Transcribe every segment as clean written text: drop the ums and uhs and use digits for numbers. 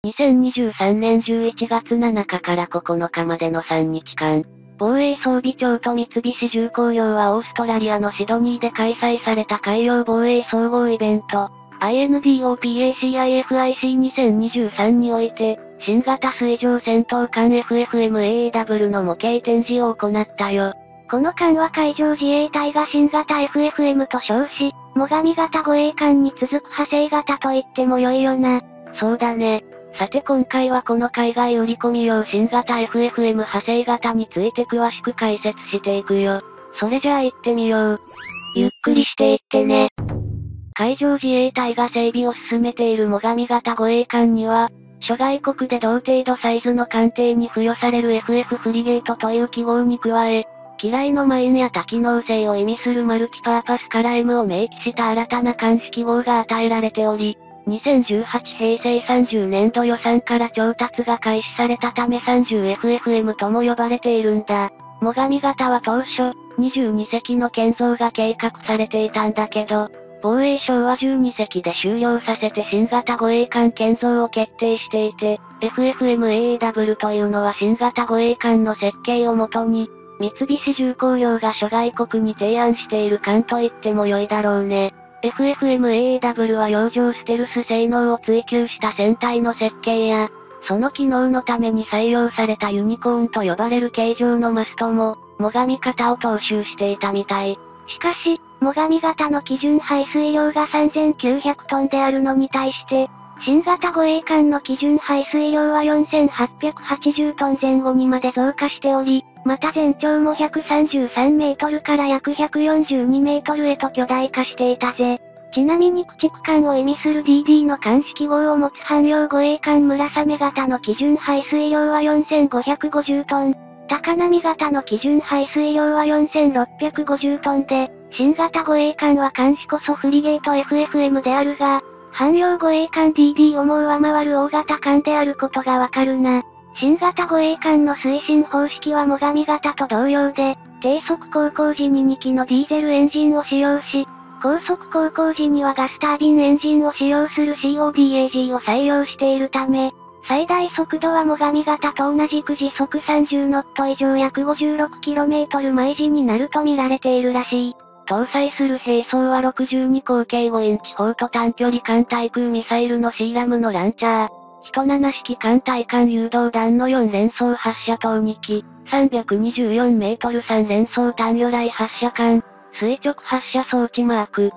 2023年11月7日から9日までの3日間、防衛装備庁と三菱重工業はオーストラリアのシドニーで開催された海洋防衛総合イベント、INDOPACIFIC2023 において、新型水上戦闘艦 FFM-AAW の模型展示を行ったよ。 この艦は海上自衛隊が新型 FFM と称し、最上型護衛艦に続く派生型と言っても良いよな。 そうだね。さて今回はこの海外売り込み用新型 FFM 派生型について詳しく解説していくよ。それじゃあ行ってみよう。 ゆっくりしていってね。 海上自衛隊が整備を進めている最上型護衛艦には、諸外国で同程度サイズの艦艇に付与される FF フリゲートという記号に加え、機雷のマインや多機能性を意味するマルチパーパスから M を明記した新たな艦種記号が与えられており、2018平成30年度予算から調達が開始されたため 30FFM とも呼ばれているんだ。最上型は当初、22隻の建造が計画されていたんだけど、防衛省は12隻で終了させて新型護衛艦建造を決定していて、FFM-AAW というのは新型護衛艦の設計をもとに、三菱重工業が諸外国に提案している艦と言っても良いだろうね。FFM-AAW は洋上ステルス性能を追求した船体の設計や、その機能のために採用されたユニコーンと呼ばれる形状のマストも、最上型を踏襲していたみたい。 しかし、最上型の基準排水量が3900トンであるのに対して、新型護衛艦の基準排水量は4880トン前後にまで増加しており、また全長も133メートルから約142メートルへと巨大化していたぜ。ちなみに駆逐艦を意味する DD の艦種記号を持つ汎用護衛艦村雨型の基準排水量は4550トン。高波型の基準排水量は4650トンで、新型護衛艦は艦種こそフリゲート FFM であるが、汎用護衛艦 DD をも上回る大型艦であることがわかるな。新型護衛艦の推進方式は最上型と同様で、低速航行時に2機のディーゼルエンジンを使用し、高速航行時にはガスタービンエンジンを使用する CODAG を採用しているため、最大速度は最上型と同じく時速30ノット以上約 56km 毎時になると見られているらしい。 搭載する兵装は62口径5インチ砲と短距離艦対空ミサイルのシーラムのランチャー、人7式艦対艦誘導弾の4連装発射塔2機、324メートル3連装単魚雷発射艦、垂直発射装置マーク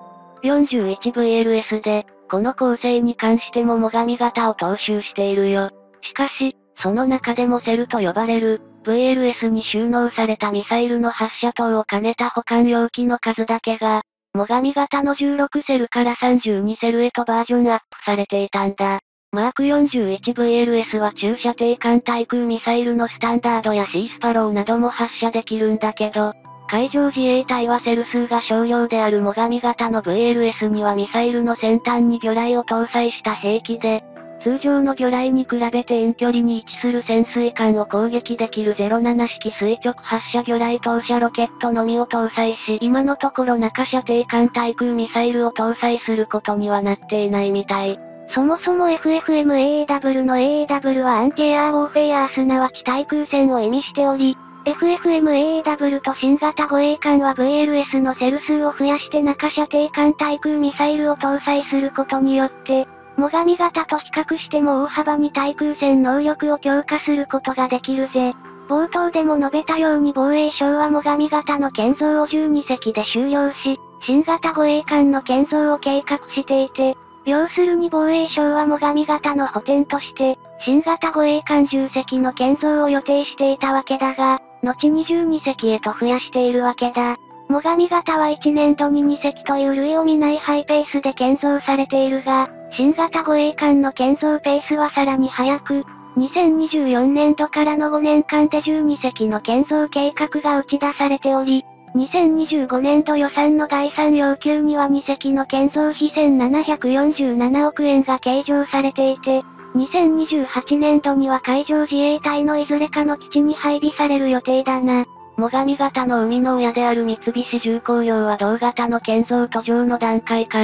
41VLS で、この構成に関しても最上型を踏襲しているよ。しかし、その中でもセルと呼ばれる、VLS に収納されたミサイルの発射塔を兼ねた保管容器の数だけが、最上型の16セルから32セルへとバージョンアップされていたんだ。マーク 41VLS は中射程艦対空ミサイルのスタンダードやシースパローなども発射できるんだけど、海上自衛隊はセル数が少量である最上型の VLS にはミサイルの先端に魚雷を搭載した兵器で、通常の魚雷に比べて遠距離に位置する潜水艦を攻撃できる07式垂直発射魚雷投射ロケットのみを搭載し、今のところ中射程艦対空ミサイルを搭載することにはなっていないみたい。 そもそも FFM-AAW の AAW はアンチエアウォーフェアすなわち対空戦を意味しており、FFM-AAW と新型護衛艦は VLS のセル数を増やして中射程艦対空ミサイルを搭載することによって、最上型と比較しても大幅に対空戦能力を強化することができるぜ。冒頭でも述べたように防衛省は最上型の建造を12隻で終了し、新型護衛艦の建造を計画していて、要するに防衛省は最上型の補填として、新型護衛艦10隻の建造を予定していたわけだが、後に12隻へと増やしているわけだ。最上型は1年度に2隻という類を見ないハイペースで建造されているが、新型護衛艦の建造ペースはさらに早く、2024年度からの5年間で12隻の建造計画が打ち出されており、2025年度予算の概算要求には2隻の建造費1747億円が計上されていて、2028年度には海上自衛隊のいずれかの基地に配備される予定だな。 最上型の生みの親である三菱重工業は同型の建造途上の段階から、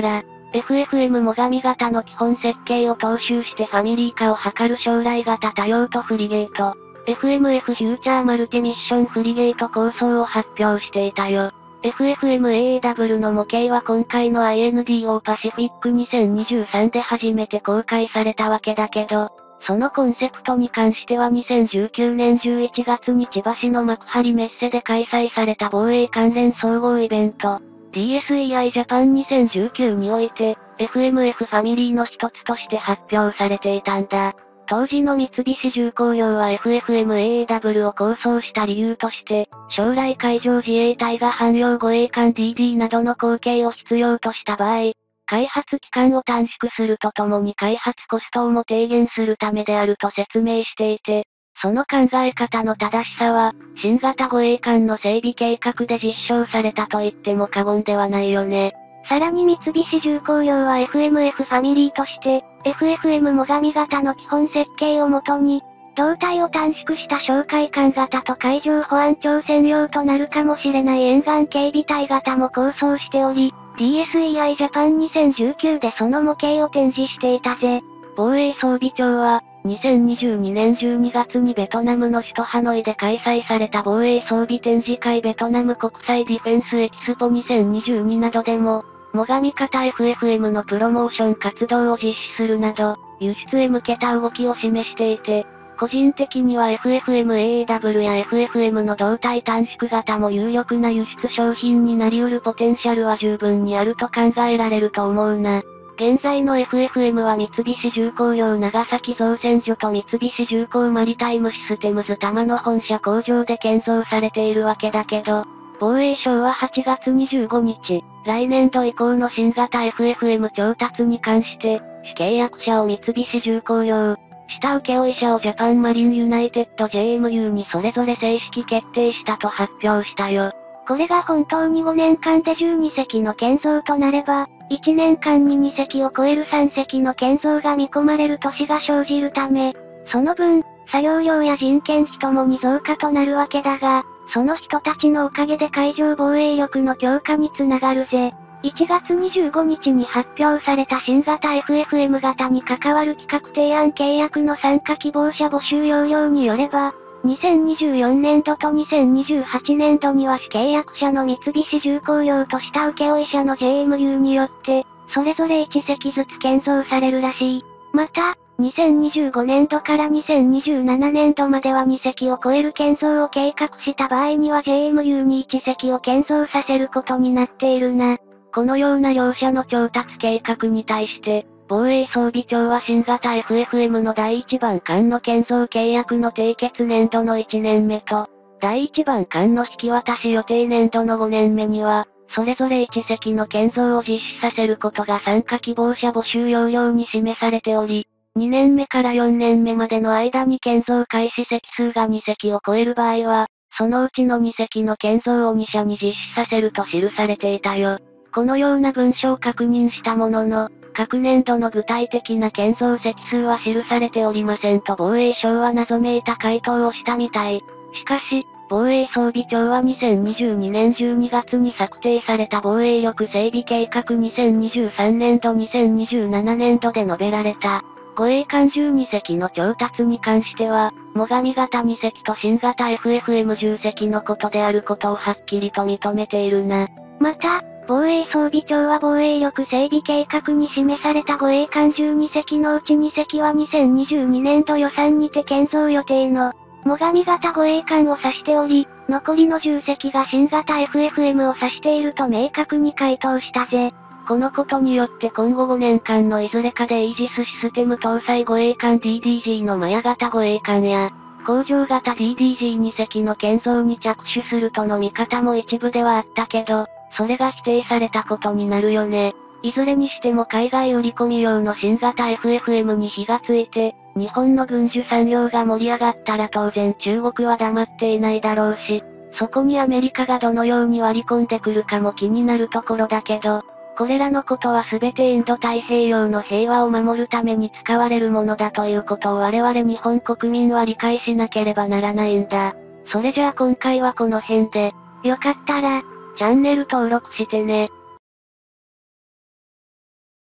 FFM 最上型の基本設計を踏襲してファミリー化を図る将来型多用途フリゲート、FMF フューチャーマルティミッションフリゲート構想を発表していたよ。FFM-AAW の模型は今回の INDO パシフィック2023で初めて公開されたわけだけど、そのコンセプトに関しては2019年11月に千葉市の幕張メッセで開催された防衛関連総合イベント、DSEI Japan 2019において、FMF ファミリーの一つとして発表されていたんだ。当時の三菱重工業は FFM-AAW を構想した理由として、将来海上自衛隊が汎用護衛艦 DD などの後継を必要とした場合、開発期間を短縮するとともに開発コストをも低減するためであると説明していて、その考え方の正しさは、新型護衛艦の整備計画で実証されたと言っても過言ではないよね。 さらに三菱重工業は FMF ファミリーとして、FFM 最上型の基本設計をもとに、胴体を短縮した哨戒艦型と海上保安庁専用となるかもしれない沿岸警備隊型も構想しており、DSEI Japan 2019でその模型を展示していたぜ。 防衛装備庁は、2022年12月にベトナムの首都ハノイで開催された防衛装備展示会ベトナム国際ディフェンスエキスポ2022などでも、最上型 FFM のプロモーション活動を実施するなど、輸出へ向けた動きを示していて、個人的には FFM-AAW や FFM の胴体短縮型も有力な輸出商品になり得るポテンシャルは十分にあると考えられると思うな。現在の FFM は三菱重工業長崎造船所と三菱重工マリタイムシステムズ多摩の本社工場で建造されているわけだけど、防衛省は8月25日、来年度以降の新型 FFM 調達に関して、主契約者を三菱重工業、下請負者をジャパンマリンユナイテッド JMU にそれぞれ正式決定したと発表したよ。 これが本当に5年間で12隻の建造となれば、1年間に2隻を超える3隻の建造が見込まれる年が生じるため、その分、作業量や人件費ともに増加となるわけだが、その人たちのおかげで海上防衛力の強化につながるぜ。1月25日に発表された新型 FFM 型に関わる企画提案契約の参加希望者募集要領によれば、2024年度と2028年度には主契約者の三菱重工業と下請負者の JMU によって、それぞれ1隻ずつ建造されるらしい。また、2025年度から2027年度までは2隻を超える建造を計画した場合には JMU に1隻を建造させることになっているな。 このような両者の調達計画に対して、防衛装備庁は新型 FFM の第1番艦の建造契約の締結年度の1年目と、第1番艦の引き渡し予定年度の5年目には、それぞれ1隻の建造を実施させることが参加希望者募集要領に示されており、2年目から4年目までの間に建造開始隻数が2隻を超える場合は、そのうちの2隻の建造を2社に実施させると記されていたよ。このような文書を確認したものの、各年度の具体的な建造隻数は記されておりませんと防衛省は謎めいた回答をしたみたい。しかし、防衛装備庁は2022年12月に策定された防衛力整備計画2023年度2027年度で述べられた、護衛艦12隻の調達に関しては、最上型2隻と新型 FFM10 隻のことであることをはっきりと認めているな。 また、防衛装備庁は防衛力整備計画に示された護衛艦12隻のうち2隻は2022年度予算にて建造予定の、最上型護衛艦を指しており、残りの10隻が新型 FFM を指していると明確に回答したぜ。 このことによって今後5年間のいずれかでイージスシステム搭載護衛艦 DDG のマヤ型護衛艦や、工場型 DDG2 隻の建造に着手するとの見方も一部ではあったけど、それが否定されたことになるよね。いずれにしても海外売り込み用の新型 FFM に火がついて、日本の軍需産業が盛り上がったら当然中国は黙っていないだろうし、そこにアメリカがどのように割り込んでくるかも気になるところだけど、これらのことは全てインド太平洋の平和を守るために使われるものだということを我々日本国民は理解しなければならないんだ。それじゃあ今回はこの辺で、 よかったら、 チャンネル登録してね。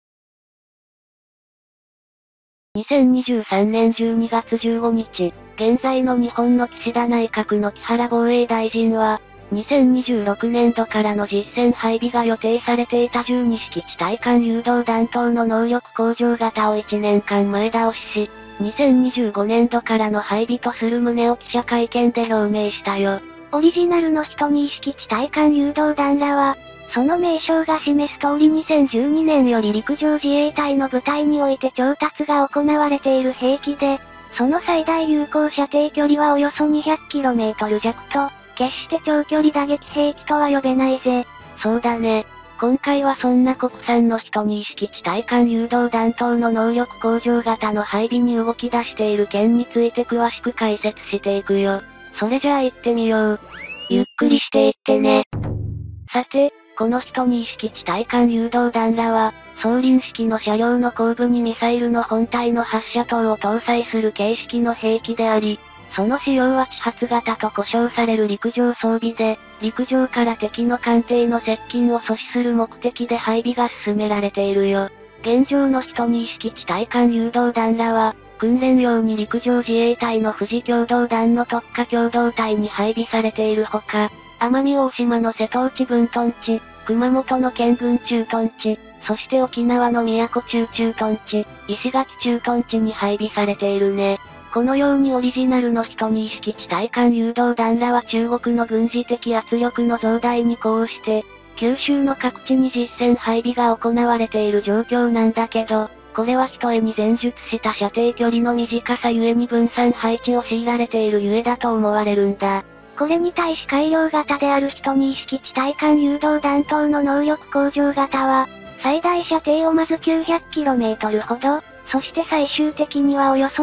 2023年12月15日、現在の日本の岸田内閣の木原防衛大臣は、2026年度からの実戦配備が予定されていた12式地対艦誘導弾頭の能力向上型を1年間前倒しし、2025年度からの配備とする旨を記者会見で表明したよ。 オリジナルの12式地対艦誘導弾らは、その名称が示す通り2012年より陸上自衛隊の部隊において調達が行われている兵器で、その最大有効射程距離はおよそ 200km 弱と、決して長距離打撃兵器とは呼べないぜ。 そうだね。今回はそんな国産の12式地対艦誘導弾頭の能力向上型の配備に動き出している件について詳しく解説していくよ。それじゃあ行ってみよう。 ゆっくりしていってね。 さて、この12式地対艦誘導弾らは、装輪式の車両の後部にミサイルの本体の発射塔を搭載する形式の兵器であり、その使用は地発型と呼称される陸上装備で、陸上から敵の艦艇の接近を阻止する目的で配備が進められているよ。現状の12式地対艦誘導弾らは、訓練用に陸上自衛隊の富士共同団の特化共同隊に配備されているほか、奄美大島の瀬戸内分屯地、熊本の県軍駐屯地、そして沖縄の宮古中駐屯地、石垣駐屯地に配備されているね。このようにオリジナルの12式地対艦誘導弾らは中国の軍事的圧力の増大に呼応して、九州の各地に実戦配備が行われている状況なんだけど、これは一重に前述した射程距離の短さゆえに分散配置を強いられているゆえだと思われるんだ。 これに対し改良型である12式地対艦誘導弾頭の能力向上型は、最大射程をまず 900km ほど、そして最終的にはおよそ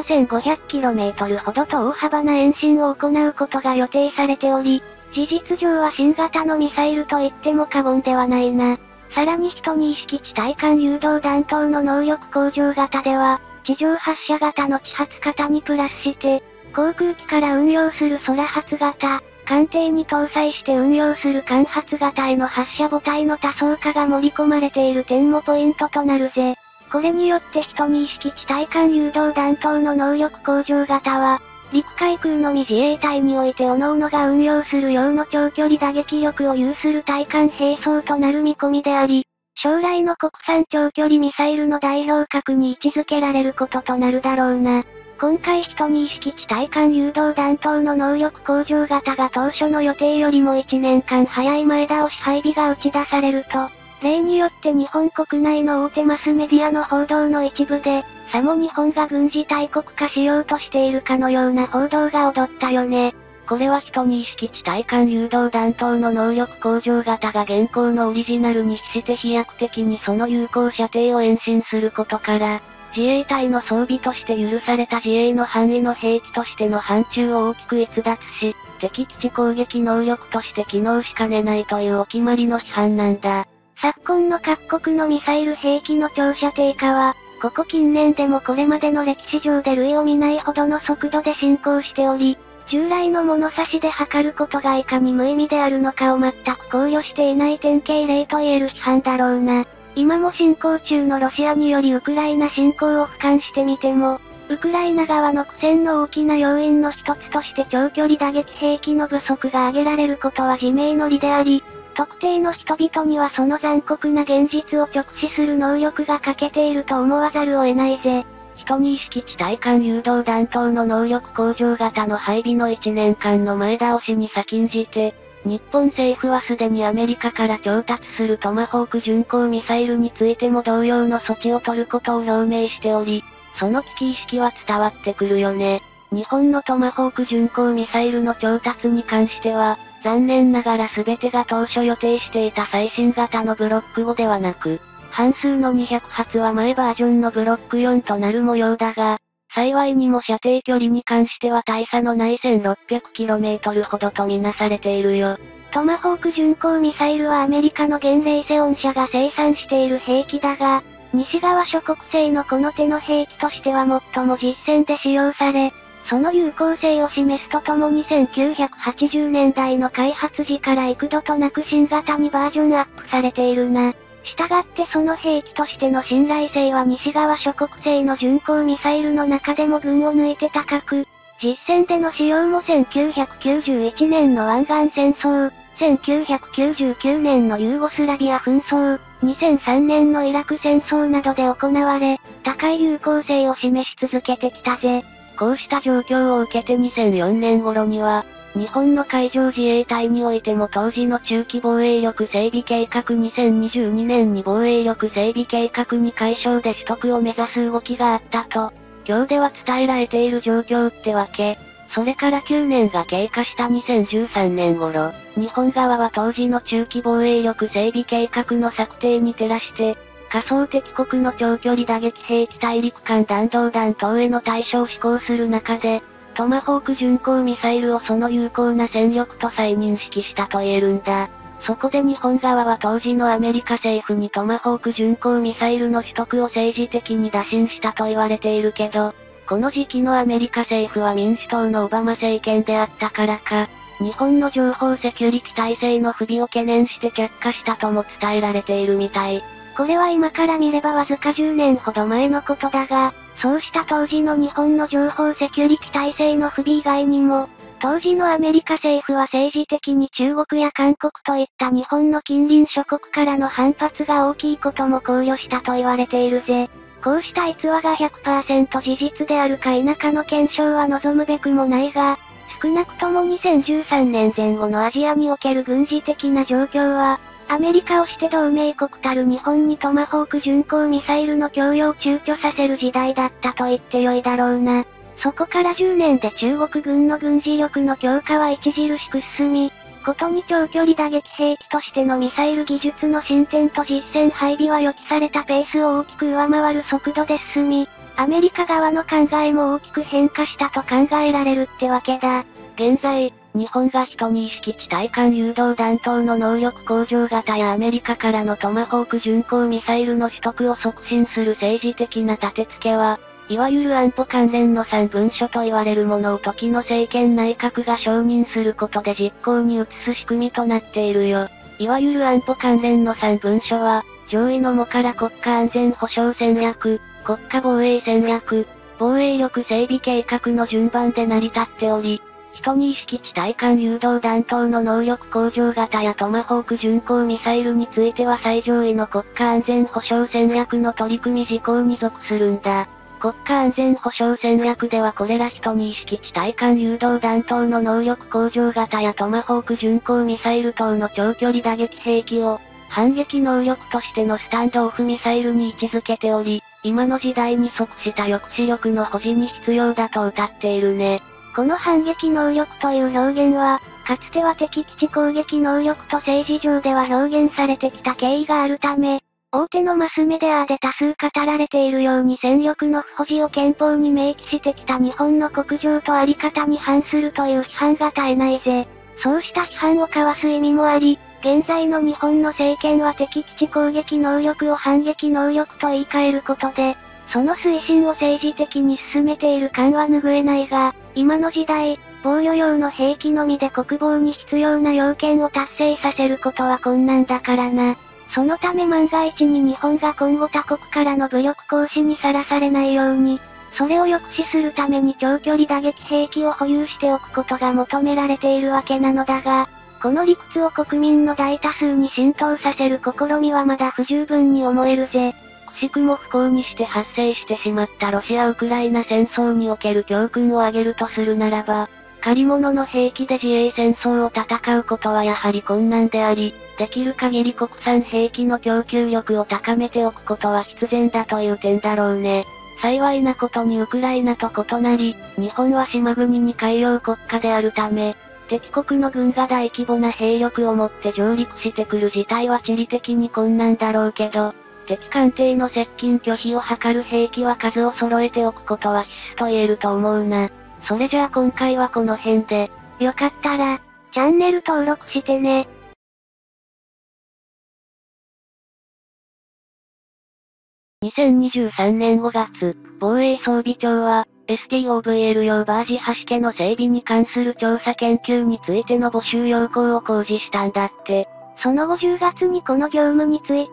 1500km ほどと大幅な延伸を行うことが予定されており、事実上は新型のミサイルと言っても過言ではないな。さらに12式地対艦誘導弾頭の能力向上型では、地上発射型の地発型にプラスして、航空機から運用する空発型、艦艇に搭載して運用する艦発型への発射母体の多層化が盛り込まれている点もポイントとなるぜ。これによって12式地対艦誘導弾頭の能力向上型は、陸海空のみ自衛隊において各々が運用する用の長距離打撃力を有する対艦兵装となる見込みであり、将来の国産長距離ミサイルの代表格に位置づけられることとなるだろうな。今回12式地対艦誘導弾頭の能力向上型が当初の予定よりも1年間早い前倒し配備が打ち出されると、例によって日本国内の大手マスメディアの報道の一部で、さも日本が軍事大国化しようとしているかのような報道が踊ったよね。 これは12式地対艦誘導弾頭の能力向上型が現行のオリジナルに比して飛躍的にその有効射程を延伸することから、自衛隊の装備として許された自衛の範囲の兵器としての範疇を大きく逸脱し、敵基地攻撃能力として機能しかねないというお決まりの批判なんだ。 昨今の各国のミサイル兵器の長射程化は、ここ近年でもこれまでの歴史上で類を見ないほどの速度で進行しており、従来の物差しで測ることがいかに無意味であるのかを全く考慮していない典型例と言える批判だろうな。今も進行中のロシアによりウクライナ侵攻を俯瞰してみても、ウクライナ側の苦戦の大きな要因の一つとして長距離打撃兵器の不足が挙げられることは自明の理であり、特定の人々にはその残酷な現実を直視する能力が欠けていると思わざるを得ないぜ。 12式地対艦誘導弾頭の能力向上型の配備の1年間の前倒しに先んじて、日本政府はすでにアメリカから調達するトマホーク巡航ミサイルについても同様の措置を取ることを表明しており、その危機意識は伝わってくるよね。日本のトマホーク巡航ミサイルの調達に関しては、残念ながら全てが当初予定していた最新型のブロック5ではなく、半数の200発は前バージョンのブロック4となる模様だが、幸いにも射程距離に関しては大差のない 1600km ほどとみなされているよ。 トマホーク巡航ミサイルはアメリカのゲンレイセオン社が生産している兵器だが、西側諸国製のこの手の兵器としては最も実戦で使用され、その有効性を示すとともに1980年代の開発時から幾度となく新型にバージョンアップされているな。 したがってその兵器としての信頼性は西側諸国製の巡航ミサイルの中でも群を抜いて高く、実戦での使用も1991年の湾岸戦争、1999年のユーゴスラビア紛争、2003年のイラク戦争などで行われ、高い有効性を示し続けてきたぜ。 こうした状況を受けて2004年頃には、日本の海上自衛隊においても当時の中期防衛力整備計画2022年に防衛力整備計画に解消で取得を目指す動きがあったと、今日では伝えられている状況ってわけ。それから9年が経過した2013年頃、日本側は当時の中期防衛力整備計画の策定に照らして、仮想敵国の長距離打撃兵器大陸間弾道弾等への対処を施行する中で、トマホーク巡航ミサイルをその有効な戦力と再認識したと言えるんだ。そこで日本側は当時のアメリカ政府にトマホーク巡航ミサイルの取得を政治的に打診したと言われているけど、この時期のアメリカ政府は民主党のオバマ政権であったからか、日本の情報セキュリティ体制の不備を懸念して却下したとも伝えられているみたい。 これは今から見ればわずか10年ほど前のことだが、そうした当時の日本の情報セキュリティ体制の不備以外にも、当時のアメリカ政府は政治的に中国や韓国といった日本の近隣諸国からの反発が大きいことも考慮したと言われているぜ。こうした逸話が 100% 事実であるか否かの検証は望むべくもないが、少なくとも2013年前後のアジアにおける軍事的な状況は、アメリカをして同盟国たる日本にトマホーク巡航ミサイルの供与を躊躇させる時代だったと言ってよいだろうな。そこから10年で中国軍の軍事力の強化は著しく進み、ことに長距離打撃兵器としてのミサイル技術の進展と実戦配備は予期されたペースを大きく上回る速度で進み、アメリカ側の考えも大きく変化したと考えられるってわけだ。 現在、日本が12式地対艦誘導弾等の能力向上型やアメリカからのトマホーク巡航ミサイルの取得を促進する政治的な立て付けは、いわゆる安保関連の3文書と言われるものを時の政権内閣が承認することで実行に移す仕組みとなっているよ。いわゆる安保関連の3文書は、上位のもから国家安全保障戦略、国家防衛戦略、防衛力整備計画の順番で成り立っており、12式地対艦誘導弾等の能力向上型やトマホーク巡航ミサイルについては最上位の国家安全保障戦略の取り組み事項に属するんだ。国家安全保障戦略ではこれら12式地対艦誘導弾等の能力向上型やトマホーク巡航ミサイル等の長距離打撃兵器を、反撃能力としてのスタンドオフミサイルに位置づけており、今の時代に即した抑止力の保持に必要だと謳っているね。 この反撃能力という表現は、かつては敵基地攻撃能力と政治上では表現されてきた経緯があるため、大手のマスメディアで多数語られているように戦力の不保持を憲法に明記してきた日本の国情とあり方に反するという批判が絶えないぜ。そうした批判をかわす意味もあり、現在の日本の政権は敵基地攻撃能力を反撃能力と言い換えることで、その推進を政治的に進めている感は拭えないが、今の時代、防御用の兵器のみで国防に必要な要件を達成させることは困難だからな。そのため万が一に日本が今後他国からの武力行使にさらされないように、それを抑止するために長距離打撃兵器を保有しておくことが求められているわけなのだが、この理屈を国民の大多数に浸透させる試みはまだ不十分に思えるぜ。 くしくも不幸にして発生してしまったロシア・ウクライナ戦争における教訓を挙げるとするならば、借り物の兵器で自衛戦争を戦うことはやはり困難であり、できる限り国産兵器の供給力を高めておくことは必然だという点だろうね。幸いなことにウクライナと異なり、日本は島国に海洋国家であるため、敵国の軍が大規模な兵力を持って上陸してくる事態は地理的に困難だろうけど、敵艦艇の接近拒否を図る兵器は数を揃えておくことは必須と言えると思うな。それじゃあ今回はこの辺で、 よかったら、チャンネル登録してね。 2023年5月、防衛装備庁は、STOVL 用バージ橋家の整備に関する調査研究についての募集要項を公示したんだって。 その後10月にこの業務について、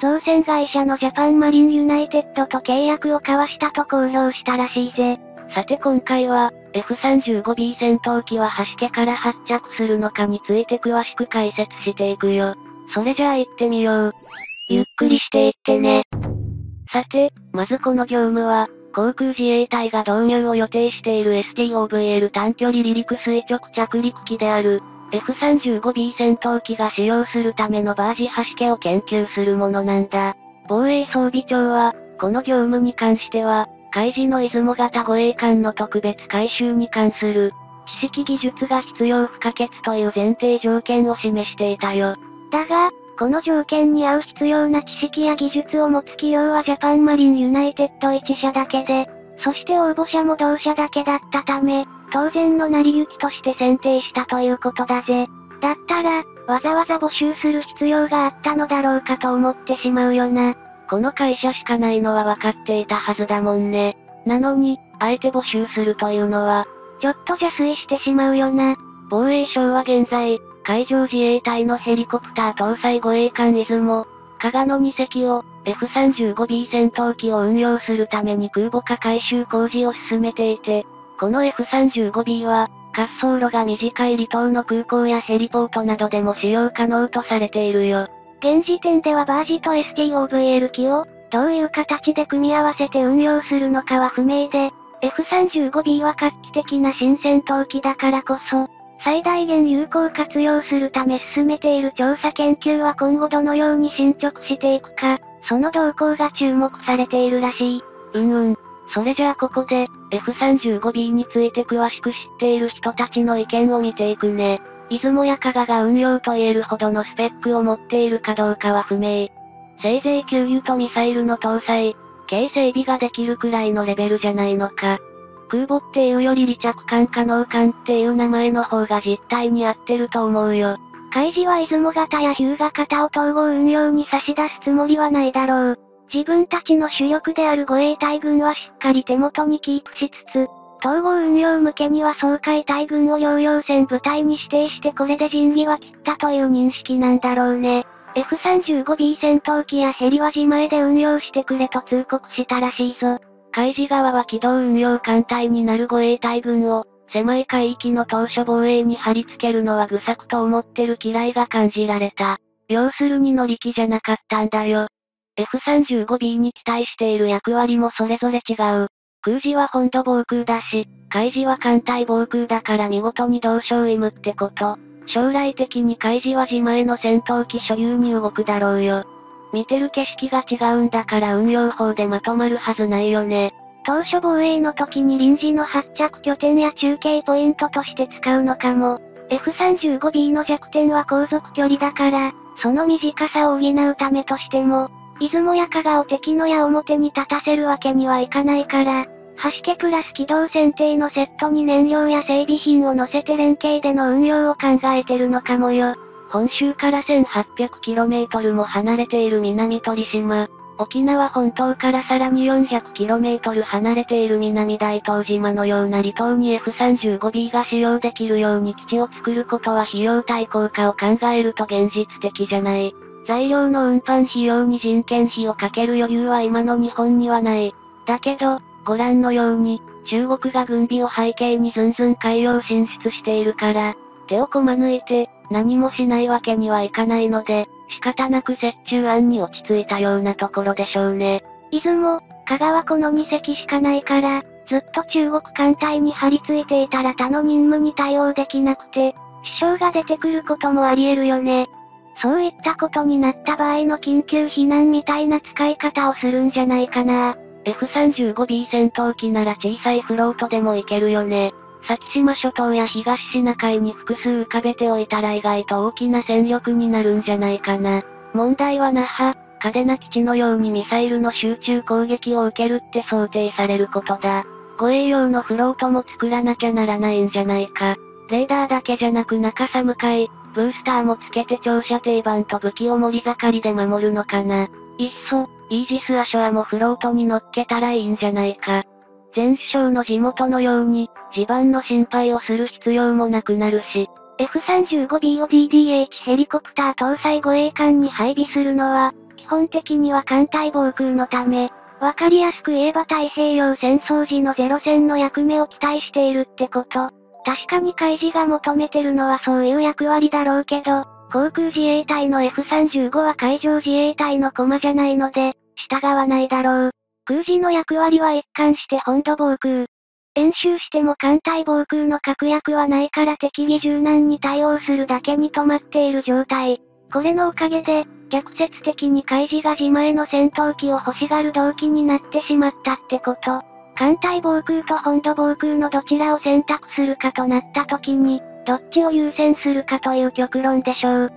造船会社のジャパンマリンユナイテッドと契約を交わしたと公表したらしいぜ。 さて今回は、F35B 戦闘機は橋家から発着するのかについて詳しく解説していくよ。それじゃあ行ってみよう。 ゆっくりしていってね。 さて、まずこの業務は、航空自衛隊が導入を予定している STOVL 短距離離陸垂直着陸機である、F35B 戦闘機が使用するためのバージ橋家を研究するものなんだ。防衛装備庁は、この業務に関しては、海自の出雲型護衛艦の特別改修に関する、知識技術が必要不可欠という前提条件を示していたよ。 だが、この条件に合う必要な知識や技術を持つ企業はジャパンマリンユナイテッド1社だけで、そして応募者も同社だけだったため、当然の成り行きとして選定したということだぜ。だったら、わざわざ募集する必要があったのだろうかと思ってしまうよな。 この会社しかないのは分かっていたはずだもんね。なのに、あえて募集するというのは、 ちょっと邪推してしまうよな。 防衛省は現在、海上自衛隊のヘリコプター搭載護衛艦出雲、加賀の2隻を、F35B 戦闘機を運用するために空母化改修工事を進めていて、この F35B は、滑走路が短い離島の空港やヘリポートなどでも使用可能とされているよ。 現時点ではバージと STOVL 機を、どういう形で組み合わせて運用するのかは不明で、F35B は画期的な新戦闘機だからこそ、最大限有効活用するため進めている調査研究は今後どのように進捗していくか、その動向が注目されているらしい。 それじゃあここで、F35B について詳しく知っている人たちの意見を見ていくね。出雲や加賀が運用と言えるほどのスペックを持っているかどうかは不明。せいぜい給油とミサイルの搭載、軽整備ができるくらいのレベルじゃないのか。空母っていうより離着艦可能艦っていう名前の方が実態に合ってると思うよ。 海自は出雲型や日向型を統合運用に差し出すつもりはないだろう。自分たちの主力である護衛隊軍はしっかり手元にキープしつつ、統合運用向けには掃海隊軍を療養船部隊に指定してこれで仁義は切ったという認識なんだろうね。F35B 戦闘機やヘリは自前で運用してくれと通告したらしいぞ。 海自側は機動運用艦隊になる護衛隊軍を、狭い海域の島嶼防衛に貼り付けるのは愚策と思ってる嫌いが感じられた。要するに乗り気じゃなかったんだよ。F35B に期待している役割もそれぞれ違う。空自は本土防空だし、海自は艦隊防空だから見事に同床異夢ってこと。将来的に海自は自前の戦闘機所有に動くだろうよ。見てる景色が違うんだから運用法でまとまるはずないよね。 島嶼防衛の時に臨時の発着拠点や中継ポイントとして使うのかも。F35B の弱点は航続距離だから、その短さを補うためとしても、出雲や加賀を敵の矢面に立たせるわけにはいかないから、橋家プラス機動船艇のセットに燃料や整備品を乗せて連携での運用を考えてるのかもよ。 本州から 1800km も離れている南鳥島、沖縄本島からさらに 400km 離れている南大東島のような離島に F35B が使用できるように基地を作ることは費用対効果を考えると現実的じゃない。材料の運搬費用に人件費をかける余裕は今の日本にはない。だけど、ご覧のように、中国が軍備を背景にずんずん海洋進出しているから、手をこま抜いて、何もしないわけにはいかないので、仕方なく折衷案に落ち着いたようなところでしょうね。 出雲、加賀はこの2隻しかないから、ずっと中国艦隊に張り付いていたら他の任務に対応できなくて、支障が出てくることもあり得るよね。そういったことになった場合の緊急避難みたいな使い方をするんじゃないかな。 F35B 戦闘機なら小さいフロートでもいけるよね。先島諸島や東シナ海に複数浮かべておいたら意外と大きな戦力になるんじゃないかな。問題は那覇、嘉手納基地のようにミサイルの集中攻撃を受けるって想定されることだ。護衛用のフロートも作らなきゃならないんじゃないか。レーダーだけじゃなく中寒海、ブースターもつけて長射程板と武器を盛り盛りで守るのかな。いっそ、イージス・アショアもフロートに乗っけたらいいんじゃないか。前首相の地元のように、地盤の心配をする必要もなくなるし、 F35B を DDH ヘリコプター搭載護衛艦に配備するのは、 基本的には艦隊防空のため、わかりやすく言えば太平洋戦争時のゼロ戦の役目を期待しているってこと。確かに海自が求めてるのはそういう役割だろうけど、航空自衛隊の F35 は海上自衛隊の駒じゃないので、従わないだろう。空自の役割は一貫して本土防空。演習しても艦隊防空の確約はないから適宜柔軟に対応するだけに止まっている状態。これのおかげで、逆説的に海自が自前の戦闘機を欲しがる動機になってしまったってこと。艦隊防空と本土防空のどちらを選択するかとなった時に、どっちを優先するかという極論でしょう。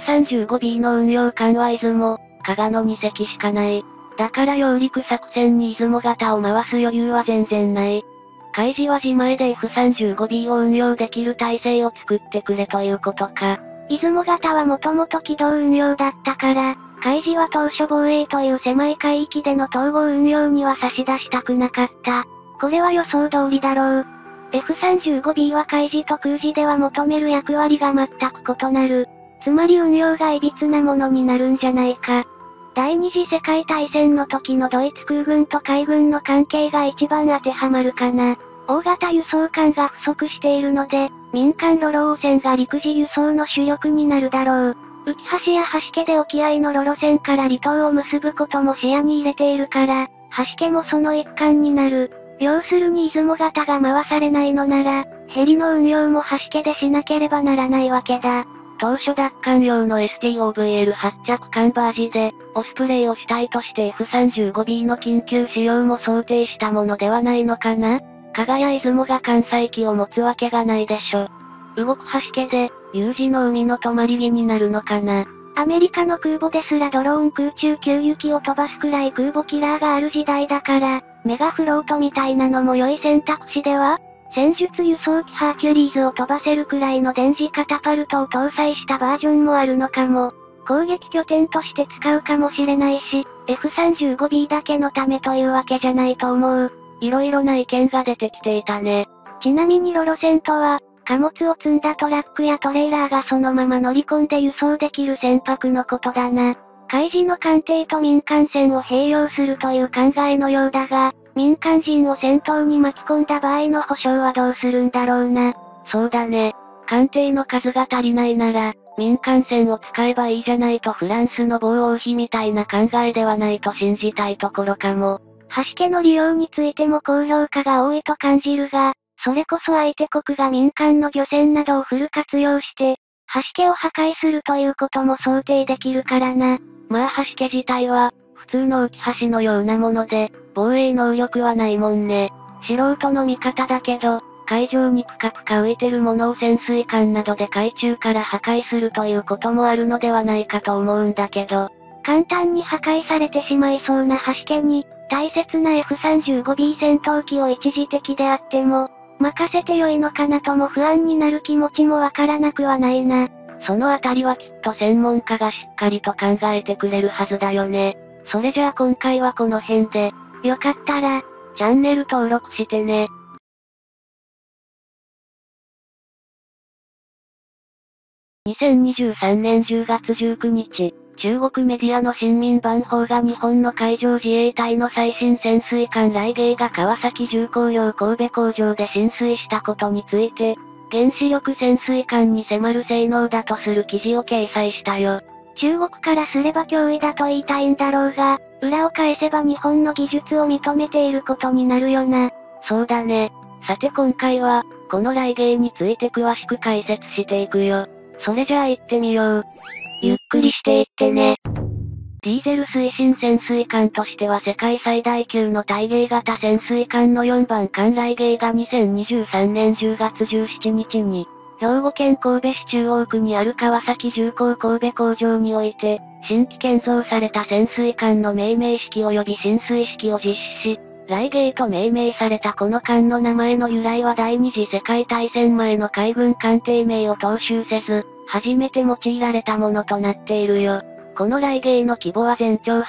F35B の運用艦は出雲、加賀の2隻しかない。だから揚陸作戦に出雲型を回す余裕は全然ない。海自は自前で F35B を運用できる体制を作ってくれということか。 出雲型はもともと機動運用だったから、海自は当初防衛という狭い海域での統合運用には差し出したくなかった。これは予想通りだろう。F35B は海自と空自では求める役割が全く異なる。つまり運用が歪なものになるんじゃないか。第二次世界大戦の時のドイツ空軍と海軍の関係が一番当てはまるかな。大型輸送艦が不足しているので、民間ロロ船が陸自輸送の主力になるだろう。浮橋や橋家で沖合のロロ船から離島を結ぶことも視野に入れているから、橋家もその一環になる。要するに出雲型が回されないのなら、ヘリの運用も橋家でしなければならないわけだ。 当初奪還用の STOVL 発着艦バージで、オスプレイを主体として F35B の緊急使用も想定したものではないのかな。加賀や出雲が艦載機を持つわけがないでしょ。動く橋家で、有事の海の止まり木になるのかな。 アメリカの空母ですらドローン空中給油機を飛ばすくらい空母キラーがある時代だから、メガフロートみたいなのも良い選択肢では？戦術輸送機ハーキュリーズを飛ばせるくらいの電磁カタパルトを搭載したバージョンもあるのかも。攻撃拠点として使うかもしれないし、F35B だけのためというわけじゃないと思う。 色々な意見が出てきていたね。 ちなみにロロ船とは、貨物を積んだトラックやトレーラーがそのまま乗り込んで輸送できる船舶のことだな。海自の艦艇と民間船を併用するという考えのようだが、民間人を戦闘に巻き込んだ場合の保証はどうするんだろうな。 そうだね。艦艇の数が足りないなら、民間船を使えばいいじゃないとフランスの防王妃みたいな考えではないと信じたいところかも。 橋家の利用についても高評価が多いと感じるが、それこそ相手国が民間の漁船などをフル活用して、橋家を破壊するということも想定できるからな。 まあ橋家自体は、普通の浮き橋のようなもので、防衛能力はないもんね。素人の見方だけど、海上にぷかぷか浮いてるものを潜水艦などで海中から破壊するということもあるのではないかと思うんだけど。 簡単に破壊されてしまいそうな橋家に、大切な F35B 戦闘機を一時的であっても、任せてよいのかなとも不安になる気持ちもわからなくはないな。 そのあたりはきっと専門家がしっかりと考えてくれるはずだよね。それじゃあ今回はこの辺で。 よかったら、 チャンネル登録してね。2023年10月19日、中国メディアの新民版報が日本の海上自衛隊の最新潜水艦雷芸が川崎重工業神戸工場で浸水したことについて、原子力潜水艦に迫る性能だとする記事を掲載したよ。 中国からすれば脅威だと言いたいんだろうが、裏を返せば日本の技術を認めていることになるよな。 そうだね。さて今回は、この雷芸について詳しく解説していくよ。それじゃあ行ってみよう。 ゆっくりしていってね。 ディーゼル推進潜水艦としては世界最大級の対芸型潜水艦の4番艦雷芸が2023年10月17日に、兵庫県神戸市中央区にある川崎重工神戸工場において、新規建造された潜水艦の命名式及び進水式を実施し、雷芸と命名されたこの艦の名前の由来は第二次世界大戦前の海軍艦艇名を踏襲せず、初めて用いられたものとなっているよ。この雷芸の規模は全長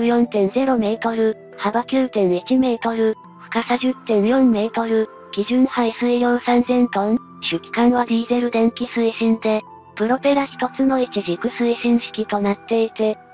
84.0 メートル、幅 9.1 メートル、深さ 10.4 メートル、基準排水量3000トン、主機関はディーゼル電気推進で、プロペラ一つの一軸推進式となっていて、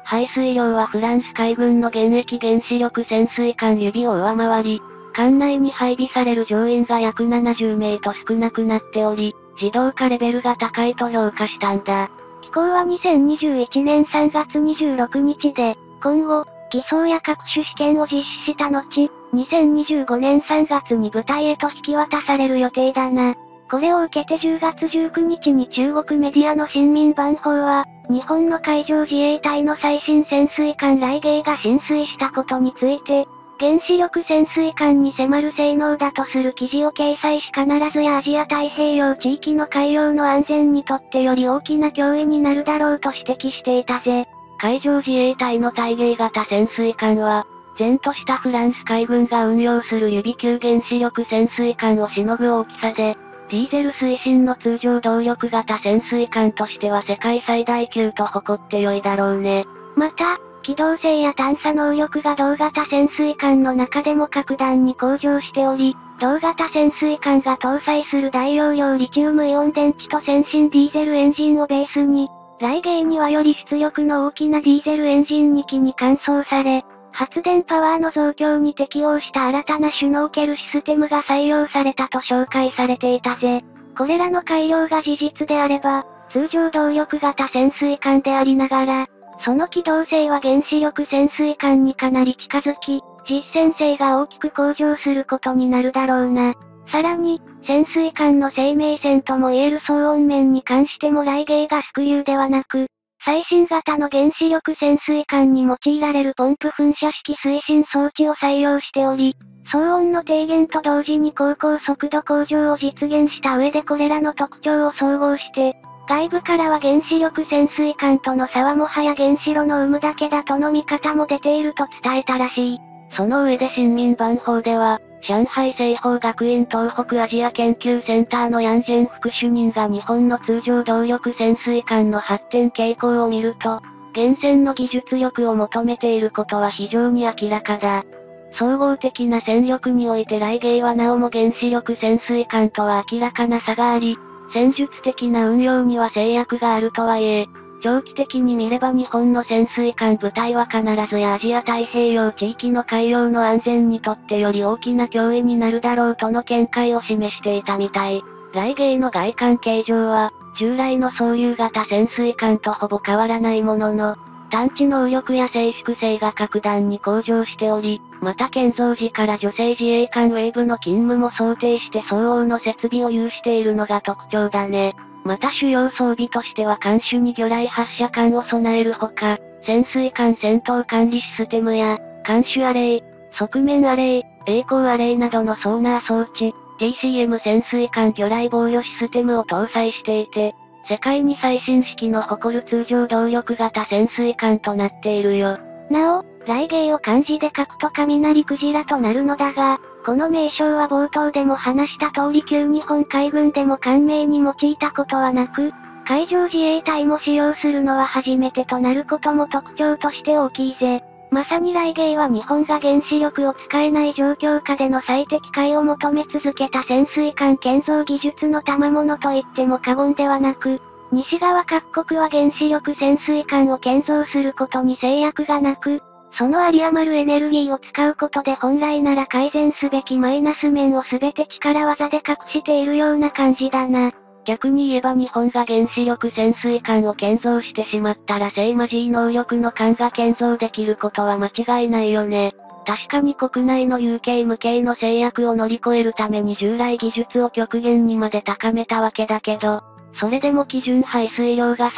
排水量はフランス海軍の現役原子力潜水艦指を上回り、艦内に配備される乗員が約70名と少なくなっており、自動化レベルが高いと評価したんだ。 機構は2021年3月26日で、今後、偽装や各種試験を実施した後、2025年3月に部隊へと引き渡される予定だな。これを受けて10月19日に中国メディアの新民版報は、日本の海上自衛隊の最新潜水艦雷芸が浸水したことについて、原子力潜水艦に迫る性能だとする記事を掲載し必ずやアジア太平洋地域の海洋の安全にとってより大きな脅威になるだろうと指摘していたぜ。 海上自衛隊の対芸型潜水艦は、前としたフランス海軍が運用する指級原子力潜水艦をしのぐ大きさで、ディーゼル推進の通常動力型潜水艦としては世界最大級と誇って良いだろうね。 また、機動性や探査能力が同型潜水艦の中でも格段に向上しており、同型潜水艦が搭載する大容量リチウムイオン電池と先進ディーゼルエンジンをベースに、雷芸にはより出力の大きなディーゼルエンジン2機に換装され、発電パワーの増強に適応した新たなシュノーケルシステムが採用されたと紹介されていたぜ。これらの改良が事実であれば、通常動力型潜水艦でありながら、その機動性は原子力潜水艦にかなり近づき、実戦性が大きく向上することになるだろうな。さらに、潜水艦の生命線ともいえる騒音面に関しても雷芸がスクリューではなく、最新型の原子力潜水艦に用いられるポンプ噴射式推進装置を採用しており、騒音の低減と同時に航行速度向上を実現した上でこれらの特徴を総合して、外部からは原子力潜水艦との差はもはや原子炉の有無だけだとの見方も出ていると伝えたらしい。 その上で新民版報では、上海西方学院東北アジア研究センターのヤンジェン副主任が日本の通常動力潜水艦の発展傾向を見ると、源泉の技術力を求めていることは非常に明らかだ。総合的な戦力において雷芸はなおも原子力潜水艦とは明らかな差があり、戦術的な運用には制約があるとはいえ、長期的に見れば日本の潜水艦部隊は必ずやアジア太平洋地域の海洋の安全にとってより大きな脅威になるだろうとの見解を示していたみたい。雷芸の外観形状は、従来の総流型潜水艦とほぼ変わらないものの、探知能力や静粛性が格段に向上しており、また建造時から女性自衛官ウェーブの勤務も想定して相応の設備を有しているのが特徴だね。また主要装備としては艦首に魚雷発射管を備えるほか、潜水艦戦闘管理システムや、艦首アレイ、側面アレイ、栄光アレイなどのソーナー装置、TCM 潜水艦魚雷防御システムを搭載していて、世界に最新式の誇る通常動力型潜水艦となっているよ。 なお、雷芸を漢字で書くと雷クジラとなるのだが、この名称は冒頭でも話した通り旧日本海軍でも艦名に用いたことはなく、海上自衛隊も使用するのは初めてとなることも特徴として大きいぜ。まさに雷芸は日本が原子力を使えない状況下での最適解を求め続けた潜水艦建造技術の賜物と言っても過言ではなく、西側各国は原子力潜水艦を建造することに制約がなく、その有り余るエネルギーを使うことで本来なら改善すべきマイナス面を全て力技で隠しているような感じだな。 逆に言えば日本が原子力潜水艦を建造してしまったらセイマジー能力の艦が建造できることは間違いないよね。確かに国内の有形無形の制約を乗り越えるために従来技術を極限にまで高めたわけだけど、それでも基準排水量が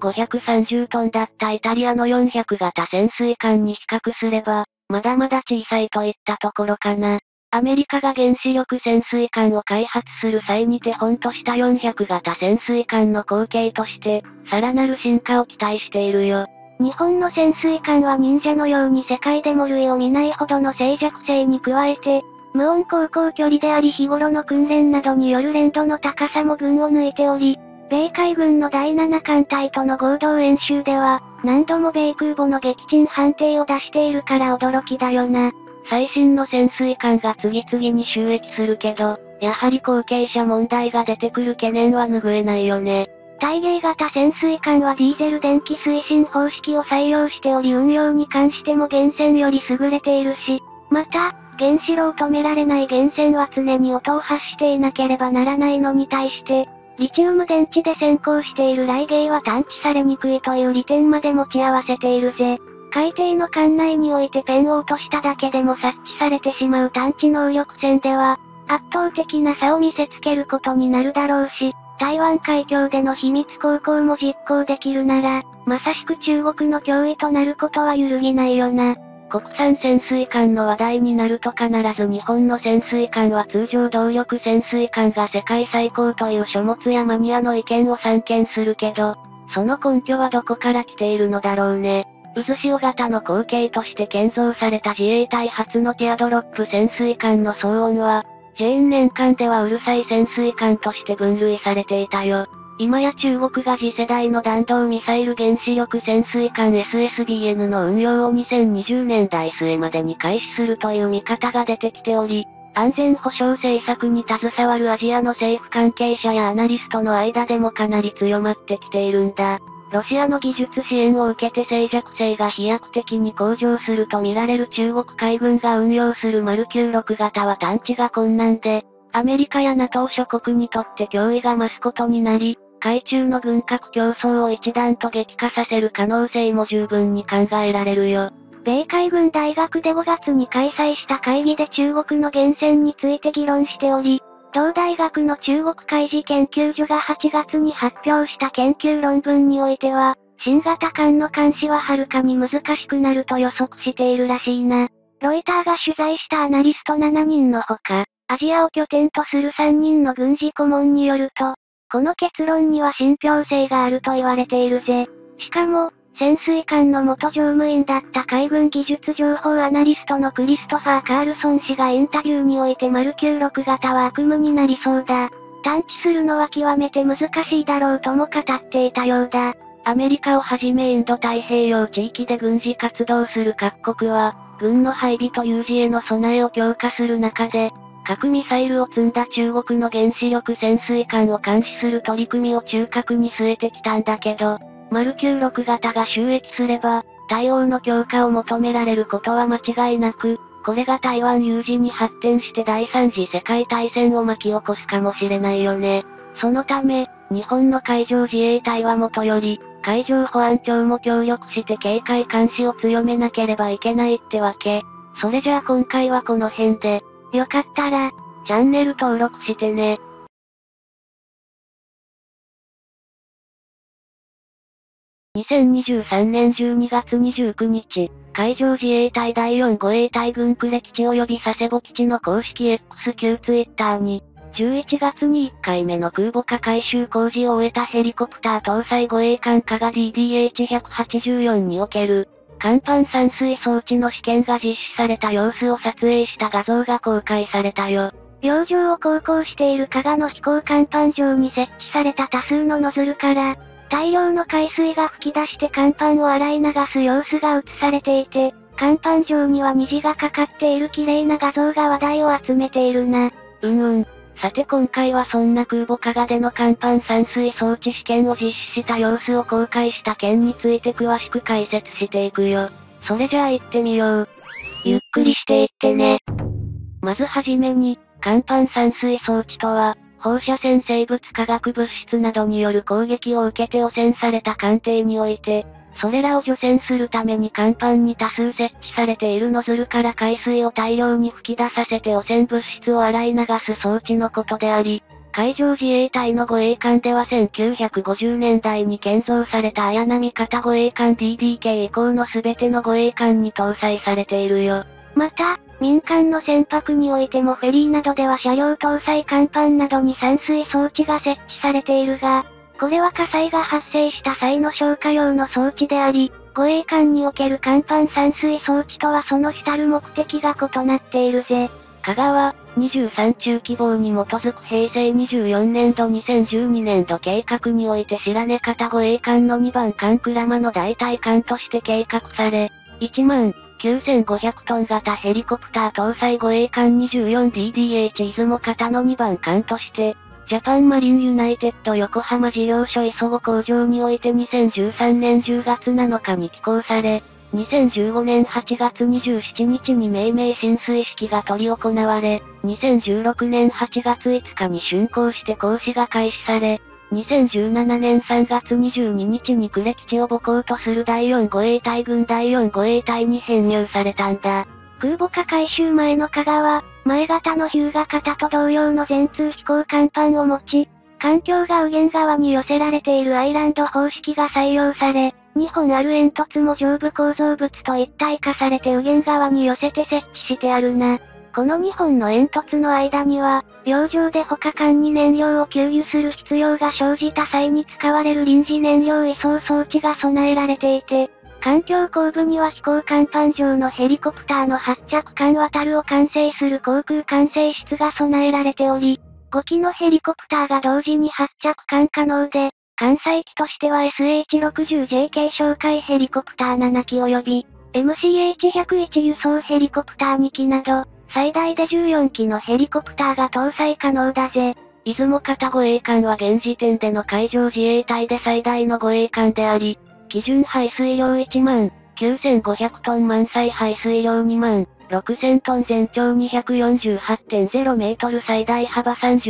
3530トンだったイタリアの400型潜水艦に比較すれば、まだまだ小さいといったところかな。アメリカが原子力潜水艦を開発する際に手本とした400型潜水艦の後継として、さらなる進化を期待しているよ。 日本の潜水艦は忍者のように世界でも類を見ないほどの静寂性に加えて、無音航行距離であり日頃の訓練などによる連度の高さも群を抜いており、米海軍の第7艦隊との合同演習では、何度も米空母の撃沈判定を出しているから驚きだよな。 最新の潜水艦が次々に収益するけど、やはり後継者問題が出てくる懸念は拭えないよね。 対芸型潜水艦はディーゼル電気推進方式を採用しており運用に関しても原潜より優れているし、また、原子炉を止められない原潜は常に音を発していなければならないのに対して、リチウム電池で先行している雷芸は探知されにくいという利点まで持ち合わせているぜ。海底の艦内においてペンを落としただけでも察知されてしまう探知能力戦では、圧倒的な差を見せつけることになるだろうし、台湾海峡での秘密航行も実行できるなら、まさしく中国の脅威となることは揺るぎないよな。 国産潜水艦の話題になると必ず日本の潜水艦は通常動力潜水艦が世界最高という書物やマニアの意見を散見するけど、その根拠はどこから来ているのだろうね。渦潮型の後継として建造された自衛隊初のティアドロップ潜水艦の騒音は、ジェーン年間ではうるさい潜水艦として分類されていたよ。今や中国が次世代の弾道ミサイル原子力潜水艦 SSBN の運用を2020年代末までに開始するという見方が出てきており、安全保障政策に携わるアジアの政府関係者やアナリストの間でもかなり強まってきているんだ。ロシアの技術支援を受けて静寂性が飛躍的に向上すると見られる中国海軍が運用するマル96型は探知が困難で、アメリカや NATO 諸国にとって脅威が増すことになり、海中の軍拡競争を一段と激化させる可能性も十分に考えられるよ。 米海軍大学で5月に開催した会議で中国の原潜について議論しており、同大学の中国海事研究所が8月に発表した研究論文においては、新型艦の監視ははるかに難しくなると予測しているらしいな。ロイターが取材したアナリスト7人のほか、アジアを拠点とする3人の軍事顧問によると、この結論には信憑性があると言われているぜ。しかも、潜水艦の元乗務員だった海軍技術情報アナリストのクリストファー・カールソン氏がインタビューにおいてマル96型は悪夢になりそうだ。探知するのは極めて難しいだろうとも語っていたようだ。 アメリカをはじめインド太平洋地域で軍事活動する各国は、軍の配備と有事への備えを強化する中で、核ミサイルを積んだ中国の原子力潜水艦を監視する取り組みを中核に据えてきたんだけど、マル96型が収益すれば、対応の強化を求められることは間違いなく、これが台湾有事に発展して第三次世界大戦を巻き起こすかもしれないよね。そのため、日本の海上自衛隊はもとより、海上保安庁も協力して警戒監視を強めなければいけないってわけ。それじゃあ今回はこの辺で、 よかったら、 チャンネル登録してね。2023年12月29日、海上自衛隊第4護衛隊軍呉基地及び佐世保基地の公式 X 旧ツイッターに、11月に1回目の空母化改修工事を終えたヘリコプター搭載護衛艦加賀 DDH-184 における、甲板散水装置の試験が実施された様子を撮影した画像が公開されたよ。 洋上を航行している加賀の飛行甲板上に設置された多数のノズルから、大量の海水が吹き出して甲板を洗い流す様子が映されていて、甲板上には虹がかかっている綺麗な画像が話題を集めているな。 さて今回はそんな空母加賀での甲板散水装置試験を実施した様子を公開した件について詳しく解説していくよ。それじゃあ行ってみよう。 ゆっくりしていってね。 まずはじめに、甲板散水装置とは、放射線生物化学物質などによる攻撃を受けて汚染された艦艇において、それらを除染するために甲板に多数設置されているノズルから海水を大量に吹き出させて汚染物質を洗い流す装置のことであり、海上自衛隊の護衛艦では1950年代に建造された綾波型護衛艦 DDK 以降のすべての護衛艦に搭載されているよ。 また、民間の船舶においてもフェリーなどでは車両搭載甲板などに散水装置が設置されているが、これは火災が発生した際の消火用の装置であり、護衛艦における甲板散水装置とはその主たる目的が異なっているぜ。 加賀は、23中希望に基づく平成24年度2012年度計画において白根型護衛艦の2番艦鞍馬の代替艦として計画され、19500トン型ヘリコプター搭載護衛艦 24DDH 出雲型の2番艦として、 ジャパンマリンユナイテッド横浜事業所磯子工場において2013年10月7日に起工され、2015年8月27日に命名浸水式が執り行われ、2016年8月5日に竣工して工事が開始され、2017年3月22日に呉基地を母港とする第4護衛隊軍第4護衛隊に編入されたんだ。 空母化改修前の加賀は、前型の日向型と同様の全通飛行甲板を持ち、環境が右舷側に寄せられているアイランド方式が採用され、2本ある煙突も上部構造物と一体化されて右舷側に寄せて設置してあるな。この2本の煙突の間には、洋上で他間に燃料を給油する必要が生じた際に使われる臨時燃料移送装置が備えられていて、環境後部には飛行甲板上のヘリコプターの発着艦渡るを管制する航空管制室が備えられており、5機のヘリコプターが同時に発着艦可能で、艦載機としては SH-60J 系哨戒ヘリコプター7機及び、MCH-101 輸送ヘリコプター2機など、最大で14機のヘリコプターが搭載可能だぜ。 出雲方護衛艦は現時点での海上自衛隊で最大の護衛艦であり、基準排水量1万9500トン満載排水量2万6000トン全長 248.0 メートル最大幅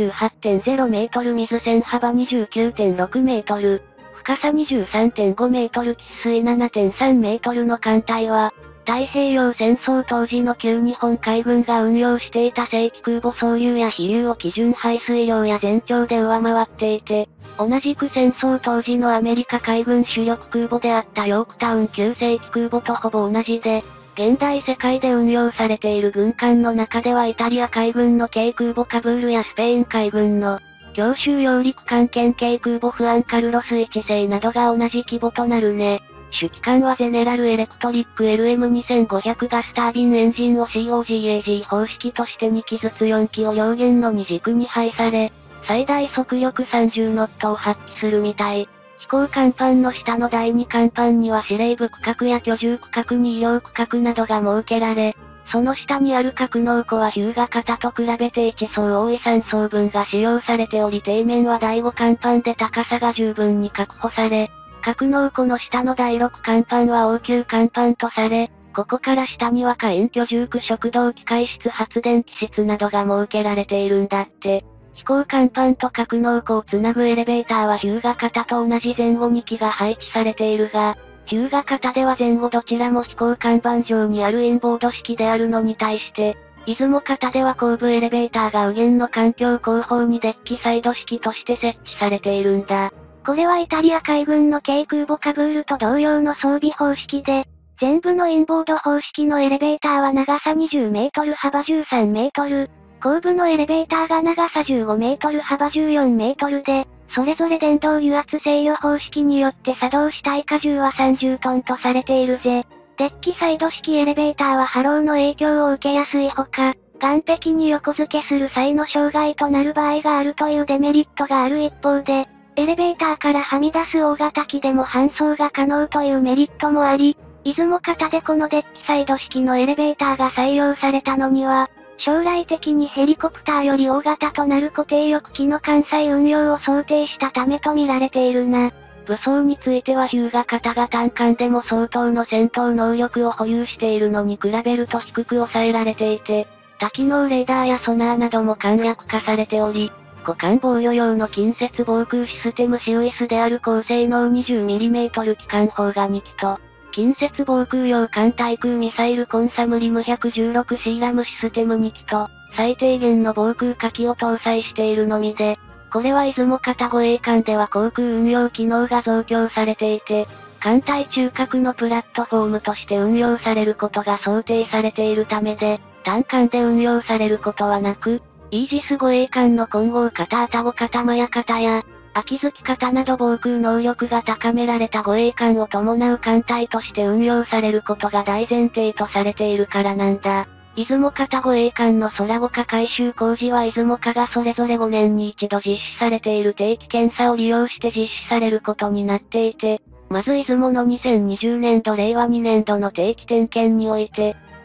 38.0 メートル水線幅 29.6 メートル、深さ 23.5 メートル喫水 7.3 メートルの艦隊は、太平洋戦争当時の旧日本海軍が運用していた正規空母総流や飛流を基準排水量や全長で上回っていて、同じく戦争当時のアメリカ海軍主力空母であったヨークタウン旧正規空母とほぼ同じで、現代世界で運用されている軍艦の中ではイタリア海軍の軽空母カブールやスペイン海軍の強襲揚陸艦兼軽空母フアンカルロス1世などが同じ規模となるね。主機関はゼネラルエレクトリック LM2500 ガスタービンエンジンを COGAG 方式として2機ずつ4機を両舷の2軸に配され、最大速力30ノットを発揮するみたい。飛行甲板の下の第2甲板には司令部区画や居住区画に医療区画などが設けられ、その下にある格納庫は日向型と比べて1層多い3層分が使用されており底面は第5甲板で高さが十分に確保され、格納庫の下の第6甲板は応急甲板とされ、ここから下には可燃居住区食堂機械室発電機室などが設けられているんだって。飛行甲板と格納庫をつなぐエレベーターは日向型と同じ前後2機が配置されているが、日向型では前後どちらも飛行甲板上にあるインボード式であるのに対して、出雲型では後部エレベーターが右舷の環境後方にデッキサイド式として設置されているんだ。 これはイタリア海軍の軽空母カブールと同様の装備方式で、前部のインボード方式のエレベーターは長さ20メートル幅13メートル、後部のエレベーターが長さ15メートル幅14メートルで、それぞれ電動油圧制御方式によって作動した荷重は30トンとされているぜ。デッキサイド式エレベーターは波浪の影響を受けやすいほか、岸壁に横付けする際の障害となる場合があるというデメリットがある一方で、エレベーターからはみ出す大型機でも搬送が可能というメリットもあり、出雲型でこのデッキサイド式のエレベーターが採用されたのには、将来的にヘリコプターより大型となる固定翼機の艦載運用を想定したためと見られているな。 武装については日向型が単艦でも相当の戦闘能力を保有しているのに比べると低く抑えられていて、多機能レーダーやソナーなども簡略化されており、互艦防御用の近接防空システムシウイスである高性能 20mm 機関砲が2機と、近接防空用艦対空ミサイルコンサムリム 116C ラムシステム2機と、最低限の防空火器を搭載しているのみで、これは出雲型護衛艦では航空運用機能が増強されていて、艦隊中核のプラットフォームとして運用されることが想定されているためで、単艦で運用されることはなく、イージス護衛艦の混合型愛宕型マヤ型や、秋月型など防空能力が高められた護衛艦を伴う艦隊として運用されることが大前提とされているからなんだ。出雲型護衛艦の空母化改修工事は出雲化がそれぞれ5年に一度実施されている定期検査を利用して実施されることになっていて、まず出雲の2020年度令和2年度の定期点検において、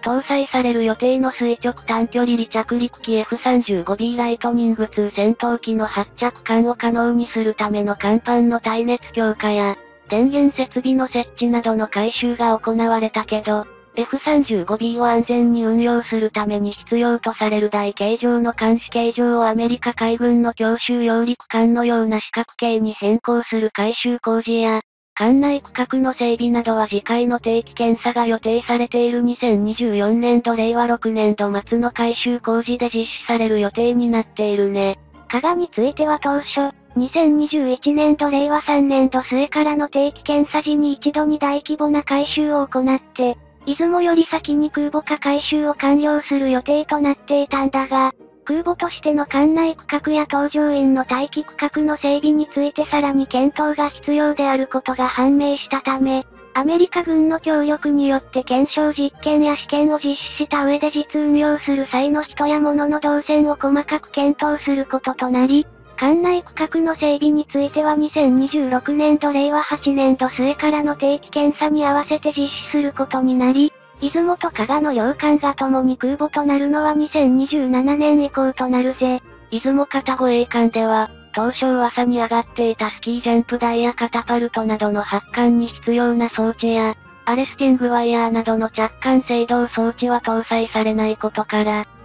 搭載される予定の垂直短距離離着陸機 F-35B ライトニング2戦闘機の発着艦を可能にするための甲板の耐熱強化や、電源設備の設置などの改修が行われたけど、F-35B を安全に運用するために必要とされる大形状の監視形状をアメリカ海軍の強襲揚陸艦のような四角形に変更する改修工事や、艦内区画の整備などは次回の定期検査が予定されている2024年度令和6年度末の改修工事で実施される予定になっているね。 加賀については当初、2021年度令和3年度末からの定期検査時に一度に大規模な改修を行って、出雲より先に空母化改修を完了する予定となっていたんだが、空母としての艦内区画や搭乗員の待機区画の整備についてさらに検討が必要であることが判明したため、アメリカ軍の協力によって検証実験や試験を実施した上で実運用する際の人や物の動線を細かく検討することとなり、艦内区画の整備については2026年度令和8年度末からの定期検査に合わせて実施することになり、出雲と加賀の両艦が共に空母となるのは2027年以降となるぜ。 出雲型護衛艦では、当初噂に上がっていたスキージャンプ台やカタパルトなどの発艦に必要な装置や、アレスティングワイヤーなどの着艦制動装置は搭載されないことから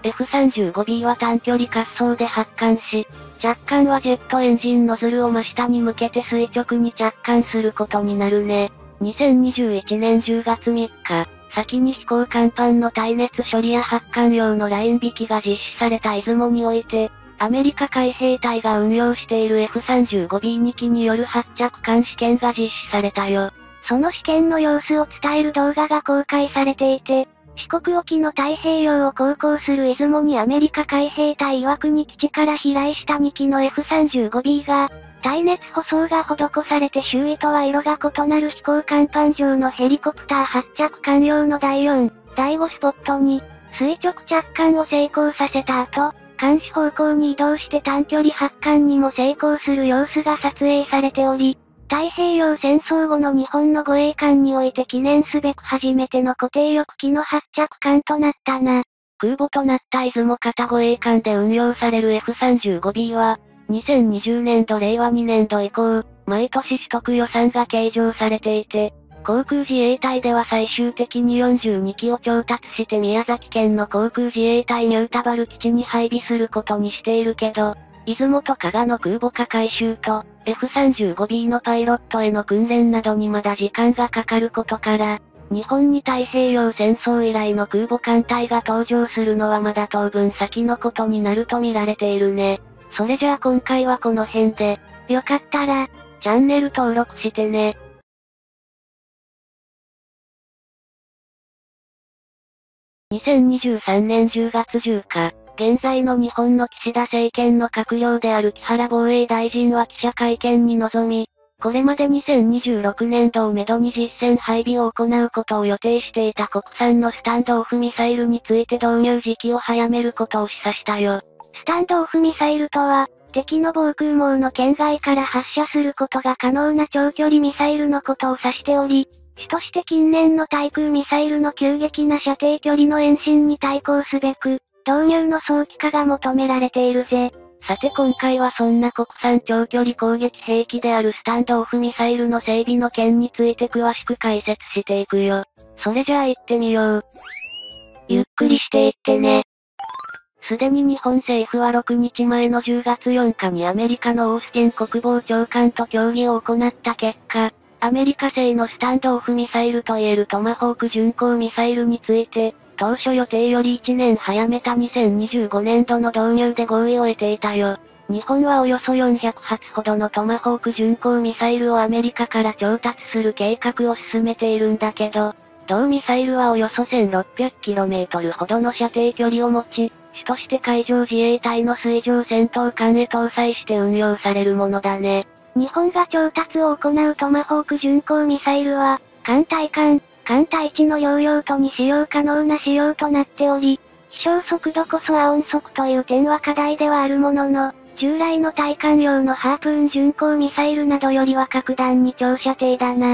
、F-35B は短距離滑走で発艦し、着艦はジェットエンジンノズルを真下に向けて垂直に着艦することになるね。2021年10月3日、先に飛行甲板の耐熱処理や発艦用のライン引きが実施された出雲において、アメリカ海兵隊が運用している F-35B2 機による発着艦試験が実施されたよ。 その試験の様子を伝える動画が公開されていて、四国沖の太平洋を航行する出雲にアメリカ海兵隊岩国基地から飛来した2機の F-35B が、耐熱舗装が施されて周囲とは色が異なる飛行甲板上のヘリコプター発着艦用の第4、第5スポットに、垂直着艦を成功させた後、監視方向に移動して短距離発艦にも成功する様子が撮影されており、太平洋戦争後の日本の護衛艦において記念すべく初めての固定翼機の発着艦となったな。 空母となった出雲型護衛艦で運用される F-35B は、2020年度令和2年度以降、毎年取得予算が計上されていて、航空自衛隊では最終的に42機を調達して宮崎県の航空自衛隊ニュータバル基地に配備することにしているけど、出雲と加賀の空母化改修と、F-35B のパイロットへの訓練などにまだ時間がかかることから、日本に太平洋戦争以来の空母艦隊が登場するのはまだ当分先のことになると見られているね。それじゃあ今回はこの辺で、 よかったら、 チャンネル登録してね。2023年10月10日、現在の日本の岸田政権の閣僚である木原防衛大臣は記者会見に臨み、これまで2026年度をめどに実戦配備を行うことを予定していた国産のスタンドオフミサイルについて導入時期を早めることを示唆したよ。 スタンドオフミサイルとは、敵の防空網の圏外から発射することが可能な長距離ミサイルのことを指しており、主として近年の対空ミサイルの急激な射程距離の延伸に対抗すべく、導入の早期化が求められているぜ。 さて今回はそんな国産長距離攻撃兵器であるスタンドオフミサイルの整備の件について詳しく解説していくよ。それじゃあ行ってみよう。ゆっくりしていってね。すでに日本政府は6日前の10月4日にアメリカのオースティン国防長官と協議を行った結果、アメリカ製のスタンドオフミサイルといえるトマホーク巡航ミサイルについて、当初予定より1年早めた2025年度の導入で合意を得ていたよ。日本はおよそ400発ほどのトマホーク巡航ミサイルをアメリカから調達する計画を進めているんだけど、同ミサイルはおよそ 1600km ほどの射程距離を持ち、主として海上自衛隊の水上戦闘艦へ搭載して運用されるものだね。 日本が調達を行うトマホーク巡航ミサイルは、艦対艦、艦対地の両用途に使用可能な仕様となっており、飛翔速度こそは音速という点は課題ではあるものの、従来の対艦用のハープーン巡航ミサイルなどよりは格段に長射程だな。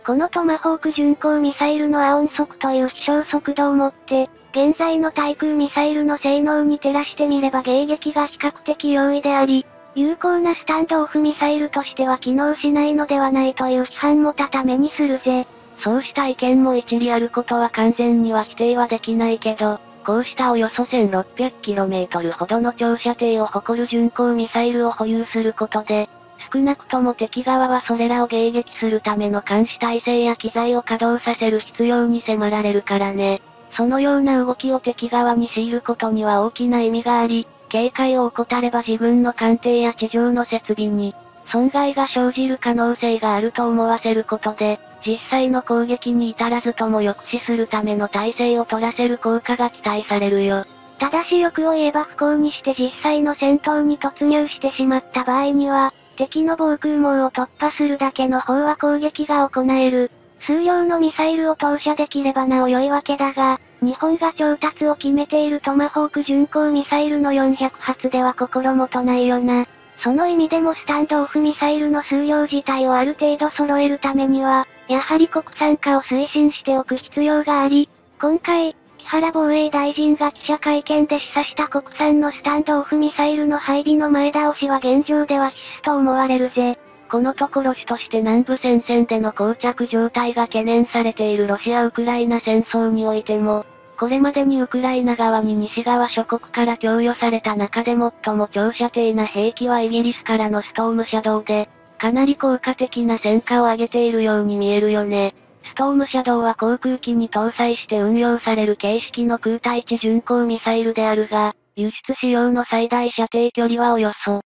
このトマホーク巡航ミサイルの亜音速という飛翔速度をもって、現在の対空ミサイルの性能に照らしてみれば迎撃が比較的容易であり、有効なスタンドオフミサイルとしては機能しないのではないという批判も多々目にするぜ。 そうした意見も一理あることは完全には否定はできないけど、こうしたおよそ 1600km ほどの長射程を誇る巡航ミサイルを保有することで、少なくとも敵側はそれらを迎撃するための監視体制や機材を稼働させる必要に迫られるからね。そのような動きを敵側に強いることには大きな意味があり、警戒を怠れば自分の艦艇や地上の設備に損害が生じる可能性があると思わせることで、実際の攻撃に至らずとも抑止するための体制を取らせる効果が期待されるよ。 ただし欲を言えば不幸にして実際の戦闘に突入してしまった場合には、敵の防空網を突破するだけの飽和攻撃が行える。数量のミサイルを投射できればなお良いわけだが、日本が調達を決めているトマホーク巡航ミサイルの400発では心もとないよな。その意味でもスタンドオフミサイルの数量自体をある程度揃えるためには、やはり国産化を推進しておく必要があり、今回、木原防衛大臣が記者会見で示唆した国産のスタンドオフミサイルの配備の前倒しは現状では必須と思われるぜ。 このところ主として南部戦線での膠着状態が懸念されているロシア・ウクライナ戦争においても、これまでにウクライナ側に西側諸国から供与された中で最も長射程な兵器はイギリスからのストームシャドウで、かなり効果的な戦果を上げているように見えるよね。ストームシャドウは航空機に搭載して運用される形式の空対地巡航ミサイルであるが、輸出使用の最大射程距離はおよそ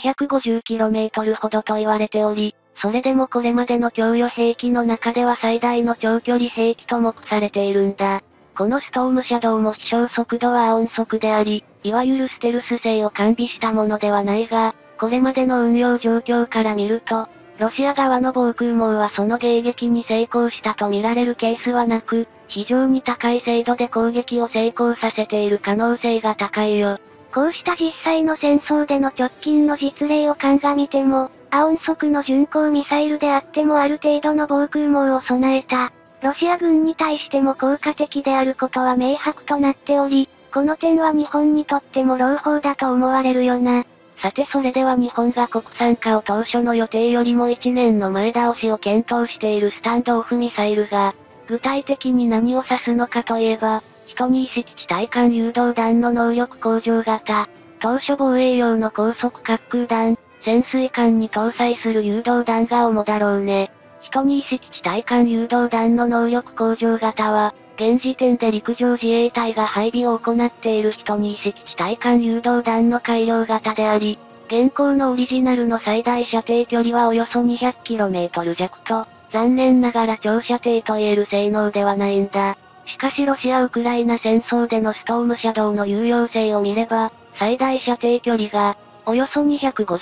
250km ほどと言われており、それでもこれまでの供与兵器の中では最大の長距離兵器と目されているんだ。このストームシャドウも飛翔速度は亜音速であり、いわゆるステルス性を完備したものではないが、これまでの運用状況から見ると、ロシア側の防空網はその迎撃に成功したと見られるケースはなく、非常に高い精度で攻撃を成功させている可能性が高いよ。 こうした実際の戦争での直近の実例を鑑みても、亜音速の巡航ミサイルであってもある程度の防空網を備えた、ロシア軍に対しても効果的であることは明白となっており、この点は日本にとっても朗報だと思われるよな。 さてそれでは日本が国産化を当初の予定よりも1年の前倒しを検討しているスタンドオフミサイルが、具体的に何を指すのかといえば、12式地対艦誘導弾の能力向上型、当初防衛用の高速滑空弾、潜水艦に搭載する誘導弾が主だろうね。12式地対艦誘導弾の能力向上型は、現時点で陸上自衛隊が配備を行っている12式地対艦誘導弾の改良型であり、現行のオリジナルの最大射程距離はおよそ 200km 弱と、残念ながら長射程と言える性能ではないんだ。しかしロシア・ウクライナ戦争でのストームシャドウの有用性を見れば、最大射程距離が、およそ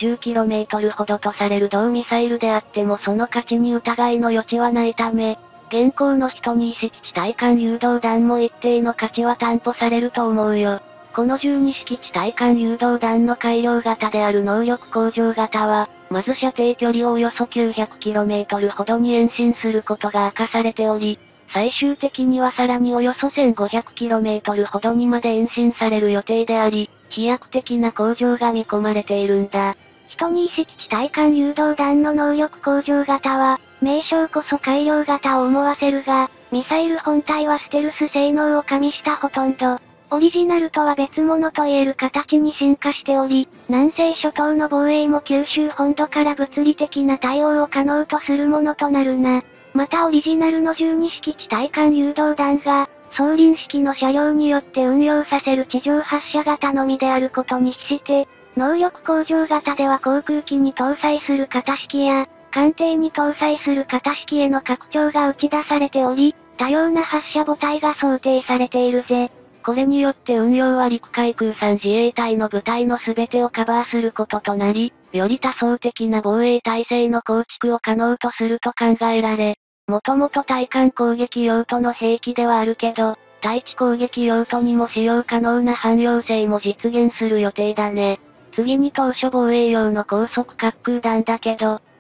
250km ほどとされる同ミサイルであってもその価値に疑いの余地はないため、現行の12式地対艦誘導弾も一定の価値は担保されると思うよ。この12式地対艦誘導弾の改良型である能力向上型は、まず射程距離をおよそ 900km ほどに延伸することが明かされており、最終的にはさらにおよそ 1500km ほどにまで延伸される予定であり、飛躍的な向上が見込まれているんだ。 12式地対艦誘導弾の能力向上型は、名称こそ改良型を思わせるが、ミサイル本体はステルス性能を加味したほとんど、オリジナルとは別物と言える形に進化しており、南西諸島の防衛も九州本土から物理的な対応を可能とするものとなるな。またオリジナルの12式地対艦誘導弾が、装輪式の車両によって運用させる地上発射型のみであることに比して、能力向上型では航空機に搭載する型式や、艦艇に搭載する型式への拡張が打ち出されており、多様な発射母体が想定されているぜ。 これによって運用は陸海空3自衛隊の部隊の全てをカバーすることとなり、より多層的な防衛体制の構築を可能とすると考えられ、もともと対艦攻撃用途の兵器ではあるけど、対地攻撃用途にも使用可能な汎用性も実現する予定だね。次に当初防衛用の高速滑空弾だけど、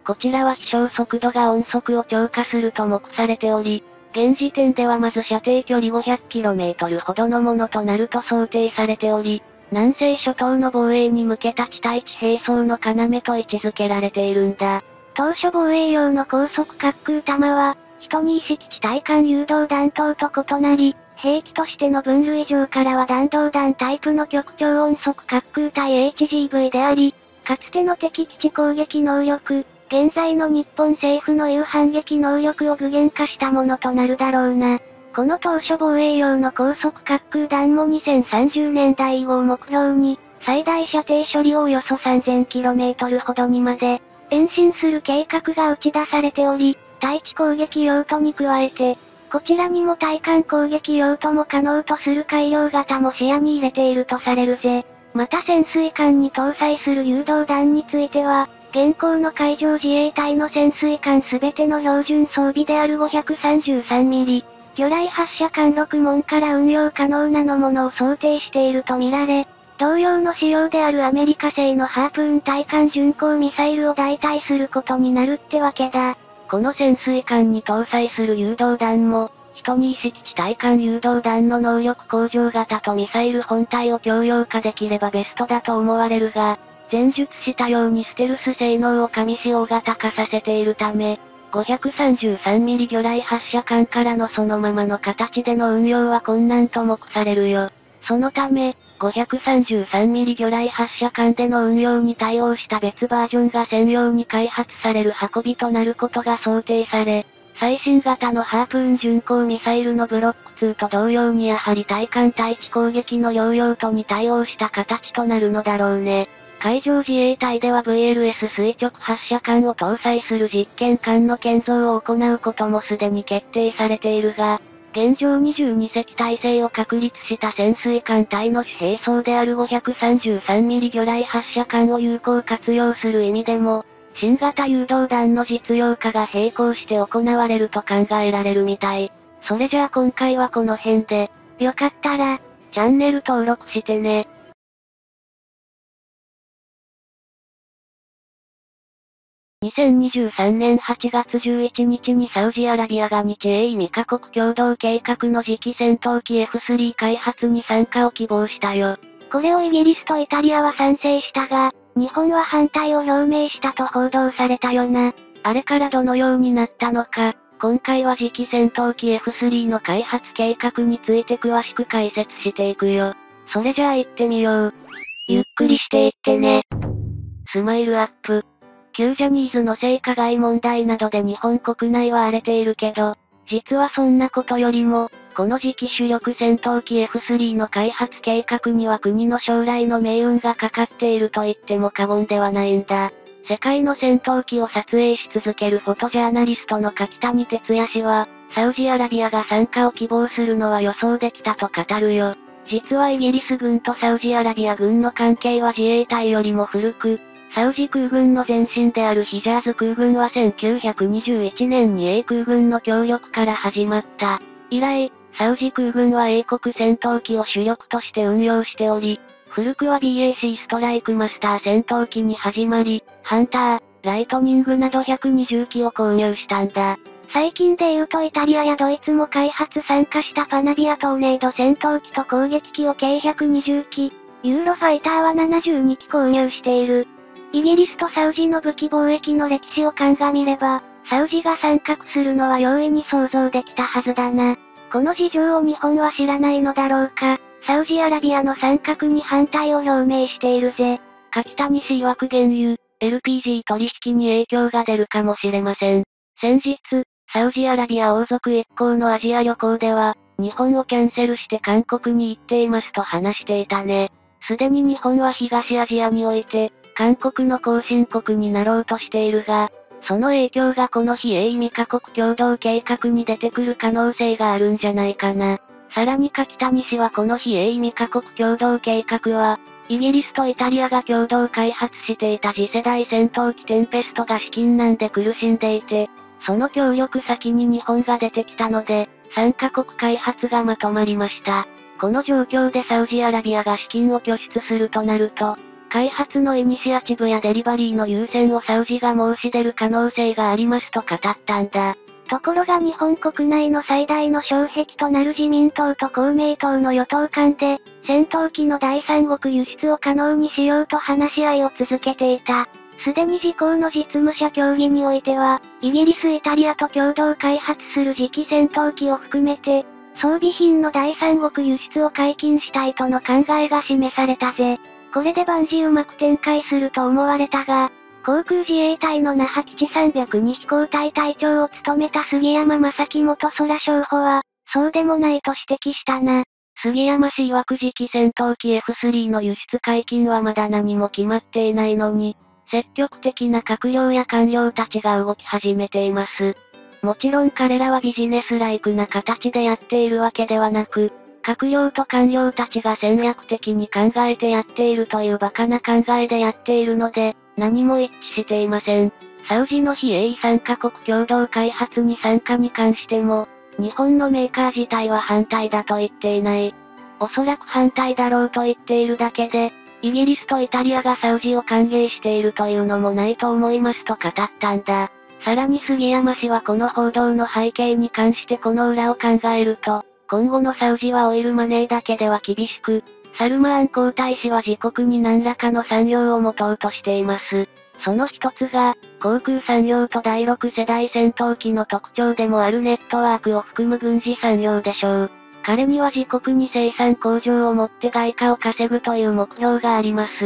こちらは飛翔速度が音速を超過すると目されており、現時点ではまず射程距離 500km ほどのものとなると想定されており、南西諸島の防衛に向けた地対地並走の要と位置づけられているんだ。 当初防衛用の高速滑空弾は、12式地対艦誘導弾頭と異なり、兵器としての分類上からは弾道弾タイプの極超音速滑空体 HGV であり、かつての敵基地攻撃能力、現在の日本政府の有反撃能力を具現化したものとなるだろうな。この当初防衛用の高速滑空弾も2030年代を目標に、最大射程処理をおよそ 3000km ほどにまで、延伸する計画が打ち出されており、対地攻撃用途に加えて、こちらにも対艦攻撃用途も可能とする改良型も視野に入れているとされるぜ。また潜水艦に搭載する誘導弾については、現行の海上自衛隊の潜水艦すべての標準装備である 533mm、魚雷発射艦6門から運用可能なのものを想定しているとみられ、同様の仕様であるアメリカ製のハープーン対艦巡航ミサイルを代替することになるってわけだ。 この潜水艦に搭載する誘導弾も、12式地対艦誘導弾の能力向上型とミサイル本体を共用化できればベストだと思われるが、前述したようにステルス性能を上仕様型化させているため、533mm 魚雷発射艦からのそのままの形での運用は困難と目されるよ。そのため、533mm 魚雷発射艦での運用に対応した別バージョンが専用に開発される運びとなることが想定され、最新型のハープーン巡航ミサイルのブロック2と同様にやはり対艦対地攻撃の両用途に対応した形となるのだろうね。海上自衛隊では VLS 垂直発射艦を搭載する実験艦の建造を行うこともすでに決定されているが、現状22隻体制を確立した潜水艦隊の主兵装である 533mm 魚雷発射艦を有効活用する意味でも、新型誘導弾の実用化が並行して行われると考えられるみたい。それじゃあ今回はこの辺で、 よかったら、 チャンネル登録してね。2023年8月11日にサウジアラビアが日英2カ国共同計画の次期戦闘機 F3 開発に参加を希望したよ。 これをイギリスとイタリアは賛成したが、日本は反対を表明したと報道されたよな。 あれからどのようになったのか、今回は次期戦闘機 F3 の開発計画について詳しく解説していくよ。それじゃあ行ってみよう。 ゆっくりしていってね。 スマイルアップ。旧ジャニーズの性加害問題などで日本国内は荒れているけど、実はそんなことよりも、この次期主力戦闘機 F3 の開発計画には国の将来の命運がかかっていると言っても過言ではないんだ。世界の戦闘機を撮影し続けるフォトジャーナリストの柿谷哲也氏は、サウジアラビアが参加を希望するのは予想できたと語るよ。実はイギリス軍とサウジアラビア軍の関係は自衛隊よりも古く、サウジ空軍の前身であるヒジャーズ空軍は1921年に英空軍の協力から始まった。以来、サウジ空軍は英国戦闘機を主力として運用しており、古くは BAC ストライクマスター戦闘機に始まり、ハンター、ライトニングなど120機を購入したんだ。 最近で言うとイタリアやドイツも開発参加したパナビアトーネード戦闘機と攻撃機を計120機、ユーロファイターは72機購入している。イギリスとサウジの武器貿易の歴史を鑑みれば、サウジが参画するのは容易に想像できたはずだな。この事情を日本は知らないのだろうか。サウジアラビアの参画に反対を表明しているぜ。 柿谷氏曰く原油、LPG 取引に影響が出るかもしれません。先日、サウジアラビア王族一行のアジア旅行では、日本をキャンセルして韓国に行っていますと話していたね。すでに日本は東アジアにおいて、韓国の後進国になろうとしているが、その影響がこの非英2カ国共同計画に出てくる可能性があるんじゃないかな。さらに柿谷氏はこの非英2カ国共同計画は、イギリスとイタリアが共同開発していた次世代戦闘機テンペストが資金難で苦しんでいて、その協力先に日本が出てきたので、3カ国開発がまとまりました。この状況でサウジアラビアが資金を拠出するとなると、 開発のイニシアチブやデリバリーの優先をサウジが申し出る可能性がありますと語ったんだ。 ところが日本国内の最大の障壁となる自民党と公明党の与党間で、戦闘機の第三国輸出を可能にしようと話し合いを続けていた。すでに自公の実務者協議においては、イギリス・イタリアと共同開発する次期戦闘機を含めて、装備品の第三国輸出を解禁したいとの考えが示されたぜ。これで万事うまく展開すると思われたが、航空自衛隊の那覇基地302飛行隊隊長を務めた杉山正樹元空将補は、そうでもないと指摘したな。 杉山氏曰く次期戦闘機 F3 の輸出解禁はまだ何も決まっていないのに、積極的な閣僚や官僚たちが動き始めています。もちろん彼らはビジネスライクな形でやっているわけではなく、閣僚と官僚たちが戦略的に考えてやっているというバカな考えでやっているので、何も一致していません。サウジの非英3カ国共同開発に参加に関しても、日本のメーカー自体は反対だと言っていない。おそらく反対だろうと言っているだけで、イギリスとイタリアがサウジを歓迎しているというのもないと思いますと語ったんだ。さらに杉山氏はこの報道の背景に関してこの裏を考えると、今後のサウジはオイルマネーだけでは厳しく、サルマーン皇太子は自国に何らかの産業を持とうとしています。その一つが、航空産業と第6世代戦闘機の特徴でもあるネットワークを含む軍事産業でしょう。彼には自国に生産工場を持って外貨を稼ぐという目標があります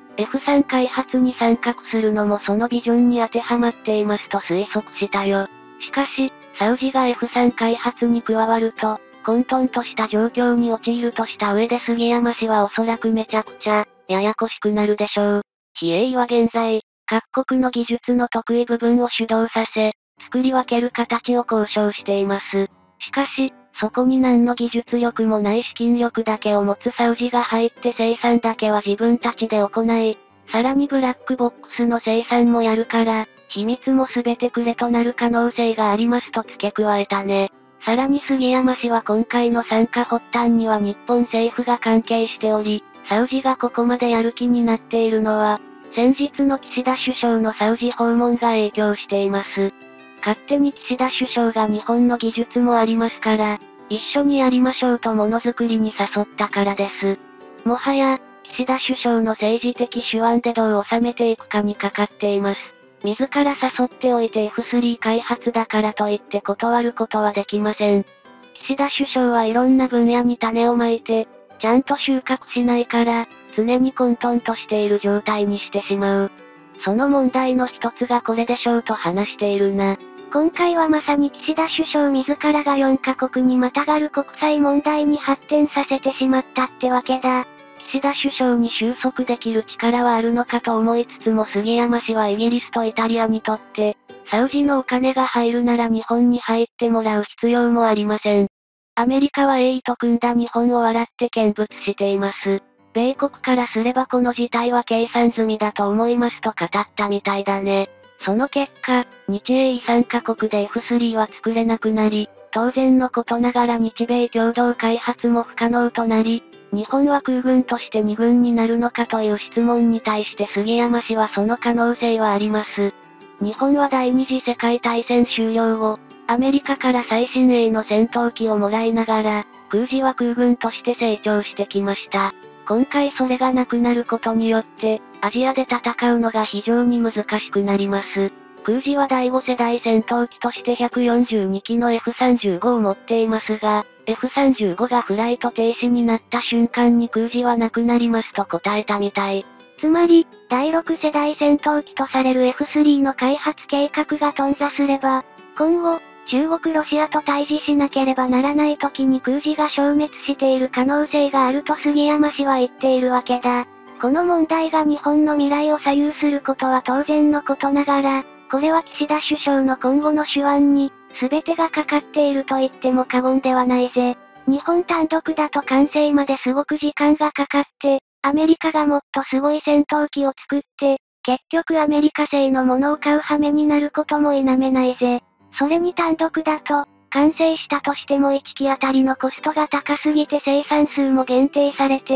。F3 開発に参画するのもそのビジョンに当てはまっていますと推測したよ。しかし、サウジが F3 開発に加わると、混沌とした状況に陥るとした上で杉山氏はおそらくめちゃくちゃ、ややこしくなるでしょう。非英は現在、各国の技術の得意部分を主導させ、作り分ける形を交渉しています。しかし、そこに何の技術力もない資金力だけを持つサウジが入って生産だけは自分たちで行い、さらにブラックボックスの生産もやるから、秘密も全てくれとなる可能性がありますと付け加えたね。さらに杉山氏は今回の参加発端には日本政府が関係しており、サウジがここまでやる気になっているのは、先日の岸田首相のサウジ訪問が影響しています。勝手に岸田首相が日本の技術もありますから、一緒にやりましょうとものづくりに誘ったからです。もはや、岸田首相の政治的手腕でどう収めていくかにかかっています。自ら誘っておいて F3 開発だからといって断ることはできません。岸田首相はいろんな分野に種をまいて、ちゃんと収穫しないから、常に混沌としている状態にしてしまう。その問題の一つがこれでしょうと話しているな。 今回はまさに岸田首相自らが4カ国にまたがる国際問題に発展させてしまったってわけだ。 岸田首相に収束できる力はあるのかと思いつつも杉山氏はイギリスとイタリアにとって、サウジのお金が入るなら日本に入ってもらう必要もありません。アメリカは英意と組んだ日本を笑って見物しています。米国からすればこの事態は計算済みだと思いますと語ったみたいだね。その結果、日英意3カ国で F3 は作れなくなり、当然のことながら日米共同開発も不可能となり、日本は空軍として2軍になるのかという質問に対して杉山氏はその可能性はあります。日本は第二次世界大戦終了後、アメリカから最新鋭の戦闘機をもらいながら、空自は空軍として成長してきました。今回それがなくなることによって、アジアで戦うのが非常に難しくなります。空自は第5世代戦闘機として142機の F35 を持っていますが、F35 がフライト停止になった瞬間に空自はなくなりますと答えたみたい。 つまり、第6世代戦闘機とされる F3 の開発計画が頓挫すれば、今後、中国ロシアと対峙しなければならない時に空自が消滅している可能性があると杉山氏は言っているわけだ。この問題が日本の未来を左右することは当然のことながら、これは岸田首相の今後の手腕に、全てがかかっていると言っても過言ではないぜ。日本単独だと完成まですごく時間がかかって、アメリカがもっとすごい戦闘機を作って、結局アメリカ製のものを買う羽目になることも否めないぜ。それに単独だと、完成したとしても1機あたりのコストが高すぎて生産数も限定されて、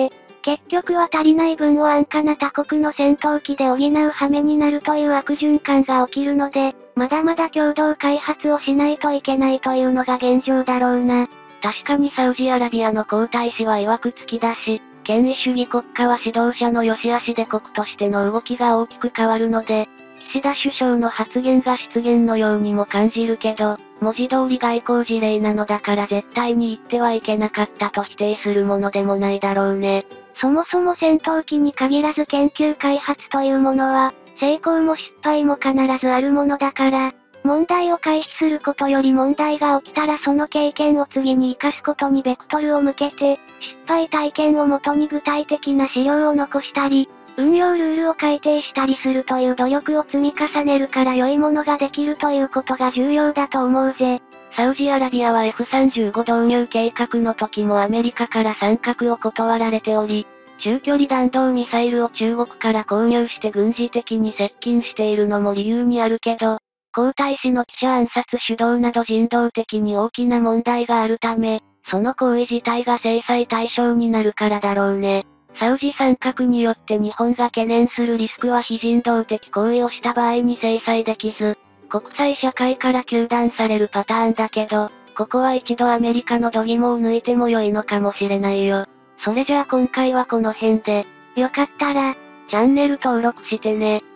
結局は足りない分を安価な他国の戦闘機で補う羽目になるという悪循環が起きるので、まだまだ共同開発をしないといけないというのが現状だろうな。 確かにサウジアラビアの皇太子は曰くつきだし、権威主義国家は指導者の良し悪しで国としての動きが大きく変わるので、岸田首相の発言が失言のようにも感じるけど、文字通り外交事例なのだから絶対に言ってはいけなかったと否定するものでもないだろうね。 そもそも戦闘機に限らず研究開発というものは、成功も失敗も必ずあるものだから、問題を回避することより問題が起きたらその経験を次に活かすことにベクトルを向けて、失敗体験をもとに具体的な資料を残したり、運用ルールを改定したりするという努力を積み重ねるから良いものができるということが重要だと思うぜ。 サウジアラビアは F35 導入計画の時もアメリカから参画を断られており、中距離弾道ミサイルを中国から購入して軍事的に接近しているのも理由にあるけど、皇太子の記者暗殺主導など人道的に大きな問題があるため、その行為自体が制裁対象になるからだろうね。サウジ参画によって日本が懸念するリスクは非人道的行為をした場合に制裁できず、国際社会から糾弾されるパターンだけど、ここは一度アメリカの度肝を抜いても良いのかもしれないよ。それじゃあ今回はこの辺で、 よかったら、 チャンネル登録してね。